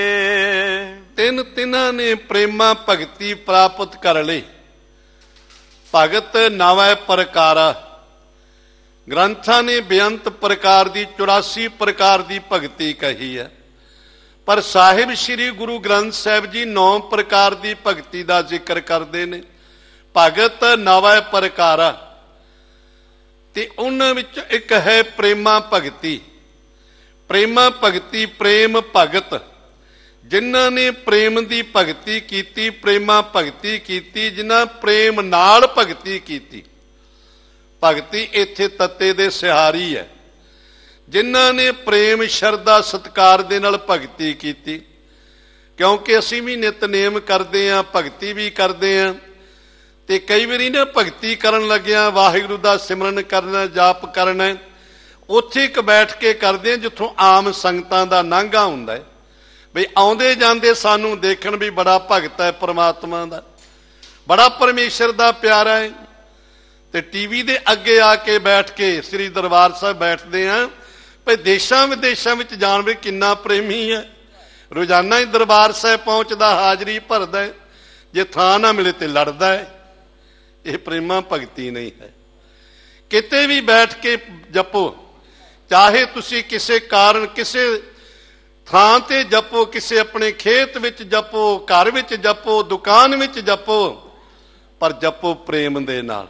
ਤਿੰਨਾਂ ਨੇ ਪ੍ਰੇਮਾ ਭਗਤੀ ਪ੍ਰਾਪਤ ਕਰ ਲਈ। ਭਗਤ ਨਵੈ ਪ੍ਰਕਾਰਾ, ਗ੍ਰੰਥਾਂ ਨੇ ਬੇਅੰਤ ਪ੍ਰਕਾਰ ਦੀ 84 ਪ੍ਰਕਾਰ ਦੀ ਭਗਤੀ ਕਹੀ ਹੈ, ਪਰ ਸਾਹਿਬ ਸ੍ਰੀ ਗੁਰੂ ਗ੍ਰੰਥ ਸਾਹਿਬ ਜੀ 9 ਪ੍ਰਕਾਰ ਦੀ ਭਗਤੀ ਦਾ ਜ਼ਿਕਰ ਕਰਦੇ ਨੇ। ਭਗਤ ਨਵੈ ਪ੍ਰਕਾਰਾ, ਤੇ ਉਹਨਾਂ ਵਿੱਚ ਇੱਕ ਹੈ ਪ੍ਰੇਮਾ ਭਗਤੀ। ਪ੍ਰੇਮਾ ਭਗਤੀ ਪ੍ਰੇਮ ਭਗਤ, ਜਿਨ੍ਹਾਂ ਨੇ ਪ੍ਰੇਮ ਦੀ ਭਗਤੀ ਕੀਤੀ, ਪ੍ਰੇਮਾ ਭਗਤੀ ਕੀਤੀ, ਜਿਨ੍ਹਾਂ ਪ੍ਰੇਮ ਨਾਲ ਭਗਤੀ ਕੀਤੀ। ਭਗਤੀ ਇੱਥੇ ਤੱਤੇ ਦੇ ਸਿਹਾਰੀ ਹੈ। ਜਿਨ੍ਹਾਂ ਨੇ ਪ੍ਰੇਮ ਸ਼ਰਧਾ ਸਤਿਕਾਰ ਦੇ ਨਾਲ ਭਗਤੀ ਕੀਤੀ, ਕਿਉਂਕਿ ਅਸੀਂ ਵੀ ਨਿਤਨੇਮ ਕਰਦੇ ਹਾਂ, ਭਗਤੀ ਵੀ ਕਰਦੇ ਹਾਂ, ਤੇ ਕਈ ਵਾਰੀ ਨਾ ਭਗਤੀ ਕਰਨ ਲੱਗਿਆ ਵਾਹਿਗੁਰੂ ਦਾ ਸਿਮਰਨ ਕਰਨਾ, ਜਾਪ ਕਰਨਾ, ਉੱਥੇ ਇੱਕ ਬੈਠ ਕੇ ਕਰਦੇ ਹਾਂ ਜਿੱਥੋਂ ਆਮ ਸੰਗਤਾਂ ਦਾ ਨਾਂਗਾ ਹੁੰਦਾ ਹੈ, ਬਈ ਆਉਂਦੇ ਜਾਂਦੇ ਸਾਨੂੰ ਦੇਖਣ ਵੀ ਬੜਾ ਭਗਤ ਹੈ ਪ੍ਰਮਾਤਮਾ ਦਾ, ਬੜਾ ਪਰਮੇਸ਼ਰ ਦਾ ਪਿਆਰਾ ਹੈ, ਤੇ ਟੀਵੀ ਦੇ ਅੱਗੇ ਆ ਕੇ ਬੈਠ ਕੇ ਸ੍ਰੀ ਦਰਬਾਰ ਸਾਹਿਬ ਬੈਠਦੇ ਆ, ਭਈ ਦੇਸ਼ਾਂ ਵਿਦੇਸ਼ਾਂ ਵਿੱਚ ਜਾਣ ਵੀ ਕਿੰਨਾ ਪ੍ਰੇਮੀ ਹੈ, ਰੋਜ਼ਾਨਾ ਹੀ ਦਰਬਾਰ ਸਾਹਿਬ ਪਹੁੰਚਦਾ, ਹਾਜ਼ਰੀ ਭਰਦਾ, ਜੇ ਥਾਂ ਨਾ ਮਿਲੇ ਤੇ ਲੜਦਾ ਹੈ। ਇਹ ਪ੍ਰੇਮਾ ਭਗਤੀ ਨਹੀਂ ਹੈ। ਕਿਤੇ ਵੀ ਬੈਠ ਕੇ ਜਪੋ, ਚਾਹੇ ਤੁਸੀਂ ਕਿਸੇ ਕਾਰਨ ਕਿਸੇ ਥਾਂ ਤੇ ਜਪੋ, ਕਿਸੇ ਆਪਣੇ ਖੇਤ ਵਿੱਚ ਜਪੋ, ਘਰ ਵਿੱਚ ਜਪੋ, ਦੁਕਾਨ ਵਿੱਚ ਜਪੋ, ਪਰ ਜਪੋ ਪ੍ਰੇਮ ਦੇ ਨਾਲ,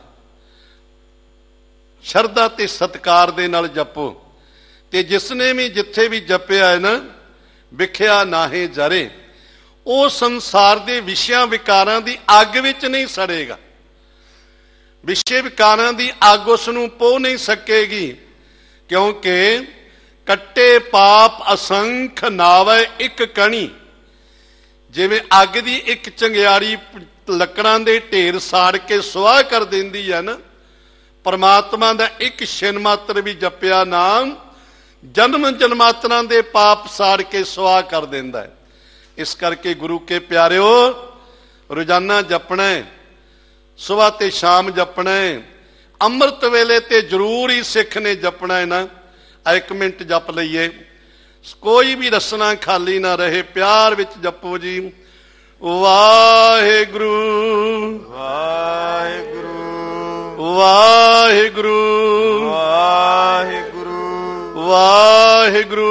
ਸ਼ਰਧਾ ਤੇ ਸਤਿਕਾਰ ਦੇ ਨਾਲ ਜਪੋ। ਤੇ ਜਿਸਨੇ ਵੀ ਜਿੱਥੇ ਵੀ ਜਪਿਆ ਹੈ ਨਾ, ਵਿਖਿਆ ਨਾਹੇ ਜਰੇ, ਉਹ ਸੰਸਾਰ ਦੇ ਵਿਸ਼ਿਆਂ ਵਿਕਾਰਾਂ ਦੀ ਅੱਗ ਵਿੱਚ ਨਹੀਂ ਸੜੇਗਾ। ਵਿਸ਼ੇ ਵਿਕਾਰਾਂ ਦੀ ਅੱਗ ਉਸ ਨੂੰ ਪੋਹ ਨਹੀਂ ਸਕੇਗੀ, ਕਿਉਂਕਿ ਕੱਟੇ ਪਾਪ ਅਸੰਖ ਨਾਵੇ ਇੱਕ ਕਣੀ। ਜਿਵੇਂ ਅੱਗ ਦੀ ਇੱਕ ਚੰਗਿਆੜੀ ਲੱਕੜਾਂ ਦੇ ਢੇਰ ਸਾੜ ਕੇ ਸੁਆਹ ਕਰ ਦਿੰਦੀ ਹੈ ਨਾ, ਪਰਮਾਤਮਾ ਦਾ ਇੱਕ ਛਿਨ ਮਾਤਰ ਵੀ ਜਪਿਆ ਨਾਮ ਜਨਮ ਜਨਮਾਤਰਾਂ ਦੇ ਪਾਪ ਸਾੜ ਕੇ ਸੁਆਹ ਕਰ ਦਿੰਦਾ ਹੈ। ਇਸ ਕਰਕੇ ਗੁਰੂ ਕੇ ਪਿਆਰਿਓ, ਰੋਜ਼ਾਨਾ ਜਪਣਾ, ਸੁਬਾਹ ਤੇ ਸ਼ਾਮ ਜਪਣਾ, ਅੰਮ੍ਰਿਤ ਵੇਲੇ ਤੇ ਜ਼ਰੂਰ ਹੀ ਸਿੱਖ ਨੇ ਜਪਣਾ ਹੈ ਨਾ। ਇੱਕ ਮਿੰਟ ਜਪ ਲਈਏ, ਕੋਈ ਵੀ ਰਸਨਾ ਖਾਲੀ ਨਾ ਰਹੇ, ਪਿਆਰ ਵਿੱਚ ਜਪੋ ਜੀ। ਵਾਹਿਗੁਰੂ ਵਾਹਿਗੁਰੂ ਵਾਹਿਗੁਰੂ ਵਾਹਿਗੁਰੂ ਵਾਹਿਗੁਰੂ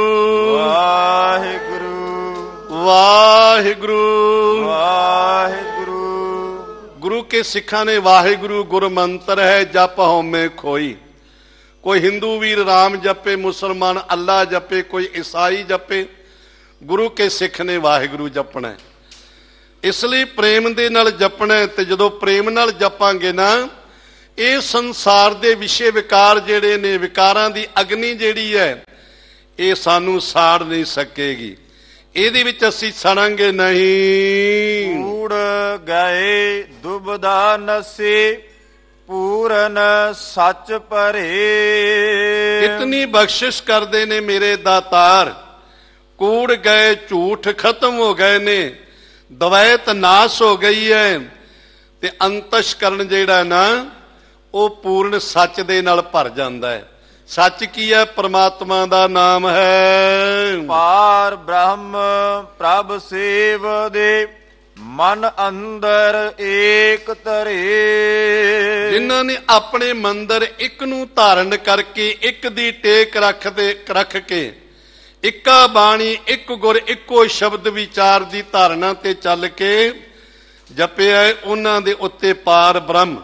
ਵਾਹਿਗੁਰੂ ਵਾਹਿਗੁਰੂ ਵਾਹਿਗੁਰੂ। ਗੁਰੂ ਕੇ ਸਿੱਖਾਂ ਨੇ ਵਾਹਿਗੁਰੂ ਗੁਰ ਮੰਤਰ ਹੈ, ਜਪ ਹਉਮੈ ਖੋਈ। ਕੋਈ ਹਿੰਦੂ ਵੀਰ ਰਾਮ ਜਪੇ, ਮੁਸਲਮਾਨ ਅੱਲਾ ਜਪੇ, ਕੋਈ ਈਸਾਈ ਜਪੇ, ਗੁਰੂ ਕੇ ਸਿੱਖ ਨੇ ਵਾਹਿਗੁਰੂ ਜਪਣਾ। ਇਸ ਲਈ ਪ੍ਰੇਮ ਦੇ ਨਾਲ ਜਪਣਾ, ਤੇ ਜਦੋਂ ਪ੍ਰੇਮ ਨਾਲ ਜਪਾਂਗੇ ਨਾ, ਇਹ ਸੰਸਾਰ ਦੇ ਵਿਸ਼ੇ ਵਿਕਾਰ ਜਿਹੜੇ ਨੇ, ਵਿਕਾਰਾਂ ਦੀ ਅਗਨੀ ਜਿਹੜੀ ਹੈ, ਇਹ ਸਾਨੂੰ ਸਾੜ ਨਹੀਂ ਸਕੇਗੀ। ਇਹਦੇ ਵਿੱਚ ਅਸੀਂ ਸੜਾਂਗੇ ਨਹੀਂ। ਕੂੜ ਗਏ ਦੁਬਦਾ ਨਸੇ, ਪੂਰਨ ਸੱਚ ਭਰੇ। ਇਤਨੀ ਬਖਸ਼ਿਸ਼ ਕਰਦੇ ਨੇ ਮੇਰੇ ਦਾਤਾਰ। ਕੂੜ ਗਏ, ਝੂਠ ਖਤਮ ਹੋ ਗਏ ਨੇ, ਦਵੈਤ ਨਾਸ ਹੋ ਗਈ ਹੈ, ਤੇ ਅੰਤਸ਼ਕਰਨ ਜਿਹੜਾ ਨਾ, ਉਹ ਪੂਰਨ ਸੱਚ ਦੇ ਨਾਲ ਭਰ ਜਾਂਦਾ ਹੈ। ਸੱਚ ਕੀ ਹੈ? ਪਰਮਾਤਮਾ ਦਾ ਨਾਮ ਹੈ। ਪਾਰ ਬ੍ਰਹਮ ਪ੍ਰਭ ਸੇਵ ਦੇ, ਮਨ ਅੰਦਰ ਏਕ ਧਰੇ। ਜਿਨ੍ਹਾਂ ਨੇ ਆਪਣੇ ਮੰਦਰ ਇੱਕ ਨੂੰ ਧਾਰਨ ਕਰਕੇ, ਇੱਕ ਦੀ ਟੇਕ ਰੱਖ ਕੇ, ਇੱਕਾ ਬਾਣੀ, ਇੱਕ ਗੁਰ, ਇੱਕੋ ਸ਼ਬਦ ਵਿਚਾਰ ਦੀ ਧਾਰਨਾ ਤੇ ਚੱਲ ਕੇ ਜਪਿਆ, ਉਹਨਾਂ ਦੇ ਉੱਤੇ ਪਾਰ ਬ੍ਰਹਮ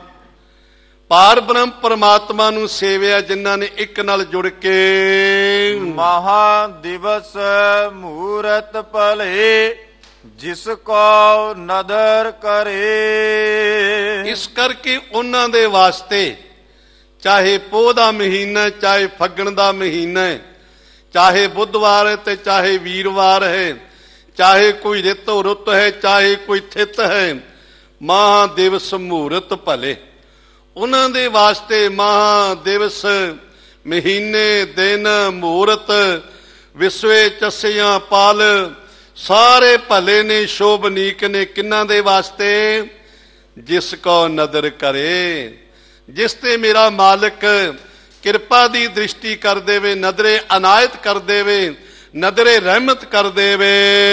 ਪਰਮਾਤਮਾ ਨੂੰ ਸੇਵਿਆ, ਜਿਨ੍ਹਾਂ ਨੇ ਇੱਕ ਨਾਲ ਜੁੜ ਕੇ। ਮਹਾ ਦਿਵਸ ਮੂਰਤ ਭਲੇ, ਜਿਸ ਕੋ ਨਦਰ ਕਰੇ। ਇਸ ਕਰਕੇ ਉਹਨਾਂ ਦੇ ਵਾਸਤੇ, ਚਾਹੇ ਪੋਹ ਦਾ ਮਹੀਨਾ, ਚਾਹੇ ਫੱਗਣ ਦਾ ਮਹੀਨਾ, ਚਾਹੇ ਬੁੱਧਵਾਰ ਹੈ ਤੇ ਚਾਹੇ ਵੀਰਵਾਰ ਹੈ, ਚਾਹੇ ਕੋਈ ਰਿਤੋ ਰੁੱਤ ਹੈ, ਚਾਹੇ ਕੋਈ ਥਿਤ ਹੈ, ਮਹਾ ਦਿਵਸ ਮੂਰਤ ਭਲੇ। ਉਹਨਾਂ ਦੇ ਵਾਸਤੇ ਮਹਾ ਦਿਵਸ, ਮਹੀਨੇ, ਦਿਨ, ਮੂਰਤ, ਵਿਸਵੇ ਚਸਿਆਂ ਪਲ, ਸਾਰੇ ਭਲੇ ਨੇ, ਸ਼ੋਭਨੀਕ ਨੇ। ਕਿੰਨਾਂ ਦੇ ਵਾਸਤੇ? ਜਿਸ ਕੋ ਨਦਰ ਕਰੇ, ਜਿਸ ਤੇ ਮੇਰਾ ਮਾਲਕ ਕਿਰਪਾ ਦੀ ਦ੍ਰਿਸ਼ਟੀ ਕਰ ਦੇਵੇ, ਨਦਰੇ ਅਨਾਇਤ ਕਰ ਦੇਵੇ, ਨਦਰੇ ਰਹਿਮਤ ਕਰ ਦੇਵੇ।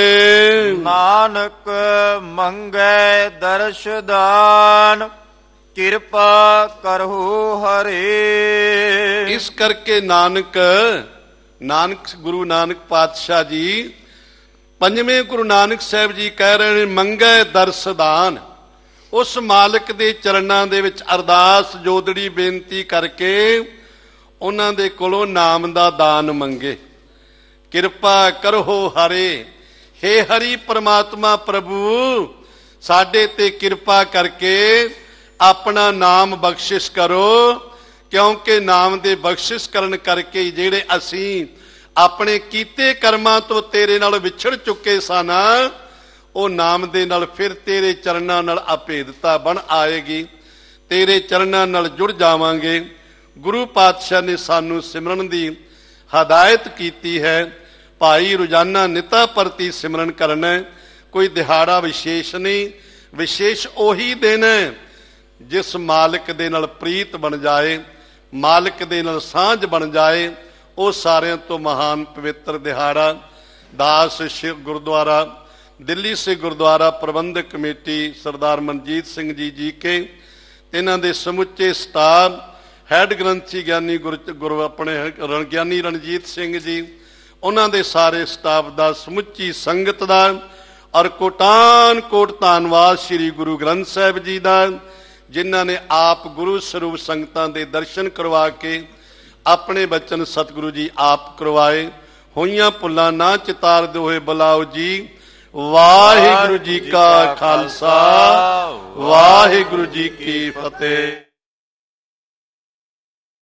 ਨਾਨਕ ਮੰਗੈ ਦਰਸ਼ਦਾਨ, ਕਿਰਪਾ ਕਰਹੁ ਹਰੇ। ਇਸ ਕਰਕੇ ਨਾਨਕ ਗੁਰੂ ਨਾਨਕ ਪਾਤਸ਼ਾਹ ਜੀ, ਪੰਜਵੇਂ ਗੁਰੂ ਨਾਨਕ ਸਾਹਿਬ ਜੀ ਕਹਿ ਰਹੇ ਨੇ, ਮੰਗੈ ਦਰਸਦਾਨ। ਉਸ ਮਾਲਕ ਦੇ ਚਰਨਾਂ ਦੇ ਵਿੱਚ ਅਰਦਾਸ ਜੋਦੜੀ ਬੇਨਤੀ ਕਰਕੇ ਉਹਨਾਂ ਦੇ ਕੋਲੋਂ ਨਾਮ ਦਾ ਦਾਨ ਮੰਗੇ। ਕਿਰਪਾ ਕਰੋ ਹਰੇ। ਹੇ ਹਰੀ ਪ੍ਰਮਾਤਮਾ ਪ੍ਰਭੂ, ਸਾਡੇ ਤੇ ਕਿਰਪਾ ਕਰਕੇ ਆਪਣਾ ਨਾਮ ਬਖਸ਼ਿਸ਼ ਕਰੋ, ਕਿਉਂਕਿ ਨਾਮ ਦੇ ਬਖਸ਼ਿਸ਼ ਕਰਨ ਕਰਕੇ ਜਿਹੜੇ ਅਸੀਂ ਆਪਣੇ ਕੀਤੇ ਕਰਮਾਂ ਤੋਂ ਤੇਰੇ ਨਾਲ ਵਿਛੜ ਚੁੱਕੇ ਸਨ, ਉਹ ਨਾਮ ਦੇ ਨਾਲ ਫਿਰ ਤੇਰੇ ਚਰਨਾਂ ਨਾਲ ਅਭੇਦਤਾ ਬਣ ਆਏਗੀ, ਤੇਰੇ ਚਰਨਾਂ ਨਾਲ ਜੁੜ ਜਾਵਾਂਗੇ। ਗੁਰੂ ਪਾਤਸ਼ਾਹ ਨੇ ਸਾਨੂੰ ਸਿਮਰਨ ਦੀ ਹਦਾਇਤ ਕੀਤੀ ਹੈ। ਭਾਈ ਰੋਜ਼ਾਨਾ ਨਿਤਾ ਪ੍ਰਤੀ ਸਿਮਰਨ ਕਰਨਾ, ਕੋਈ ਦਿਹਾੜਾ ਵਿਸ਼ੇਸ਼ ਨਹੀਂ। ਵਿਸ਼ੇਸ਼ ਉਹੀ ਦਿਨ ਹੈ ਜਿਸ ਮਾਲਕ ਦੇ ਨਾਲ ਪ੍ਰੀਤ ਬਣ ਜਾਏ, ਮਾਲਕ ਦੇ ਨਾਲ ਸਾਂਝ ਬਣ ਜਾਏ, ਉਹ ਸਾਰਿਆਂ ਤੋਂ ਮਹਾਨ ਪਵਿੱਤਰ ਦਿਹਾੜਾ। ਦਾਸ ਸ਼ਿਵ ਗੁਰਦੁਆਰਾ ਦਿੱਲੀ ਸੇ Gurdwara Prabandhak committee Sardar Manjit Singh G K, ਇਹਨਾਂ ਦੇ ਸਮੁੱਚੇ ਸਟਾਫ, ਹੈਡ ਗ੍ਰੰਥੀ ਗਿਆਨੀ ਗੁਰੂ ਆਪਣੇ ਗਿਆਨੀ ਰਣਜੀਤ ਸਿੰਘ ਜੀ, ਉਹਨਾਂ ਦੇ ਸਾਰੇ ਸਟਾਫ ਦਾ, ਸਮੁੱਚੀ ਸੰਗਤ ਦਾ, ਔਰ ਕੋਟਾਨ ਕੋਟ ਧੰਨਵਾਦ ਸ੍ਰੀ ਗੁਰੂ ਗ੍ਰੰਥ ਸਾਹਿਬ ਜੀ ਦਾ, ਜਿਨ੍ਹਾਂ ਨੇ ਆਪ ਗੁਰੂ ਸਰੂਪ ਸੰਗਤਾਂ ਦੇ ਦਰਸ਼ਨ ਕਰਵਾ ਕੇ ਆਪਣੇ ਬਚਨ ਸਤਿਗੁਰੂ ਜੀ ਆਪ ਕਰਵਾਏ। ਹੋਈਆਂ ਭੁੱਲਾਂ ਨਾ ਚਿਤਾਰਦੇ ਹੋਏ ਬੁਲਾਓ ਜੀ। ਵਾਹਿਗੁਰੂ ਜੀ ਕਾ ਖਾਲਸਾ, ਵਾਹਿਗੁਰੂ ਜੀ ਕੀ ਫਤਿਹ।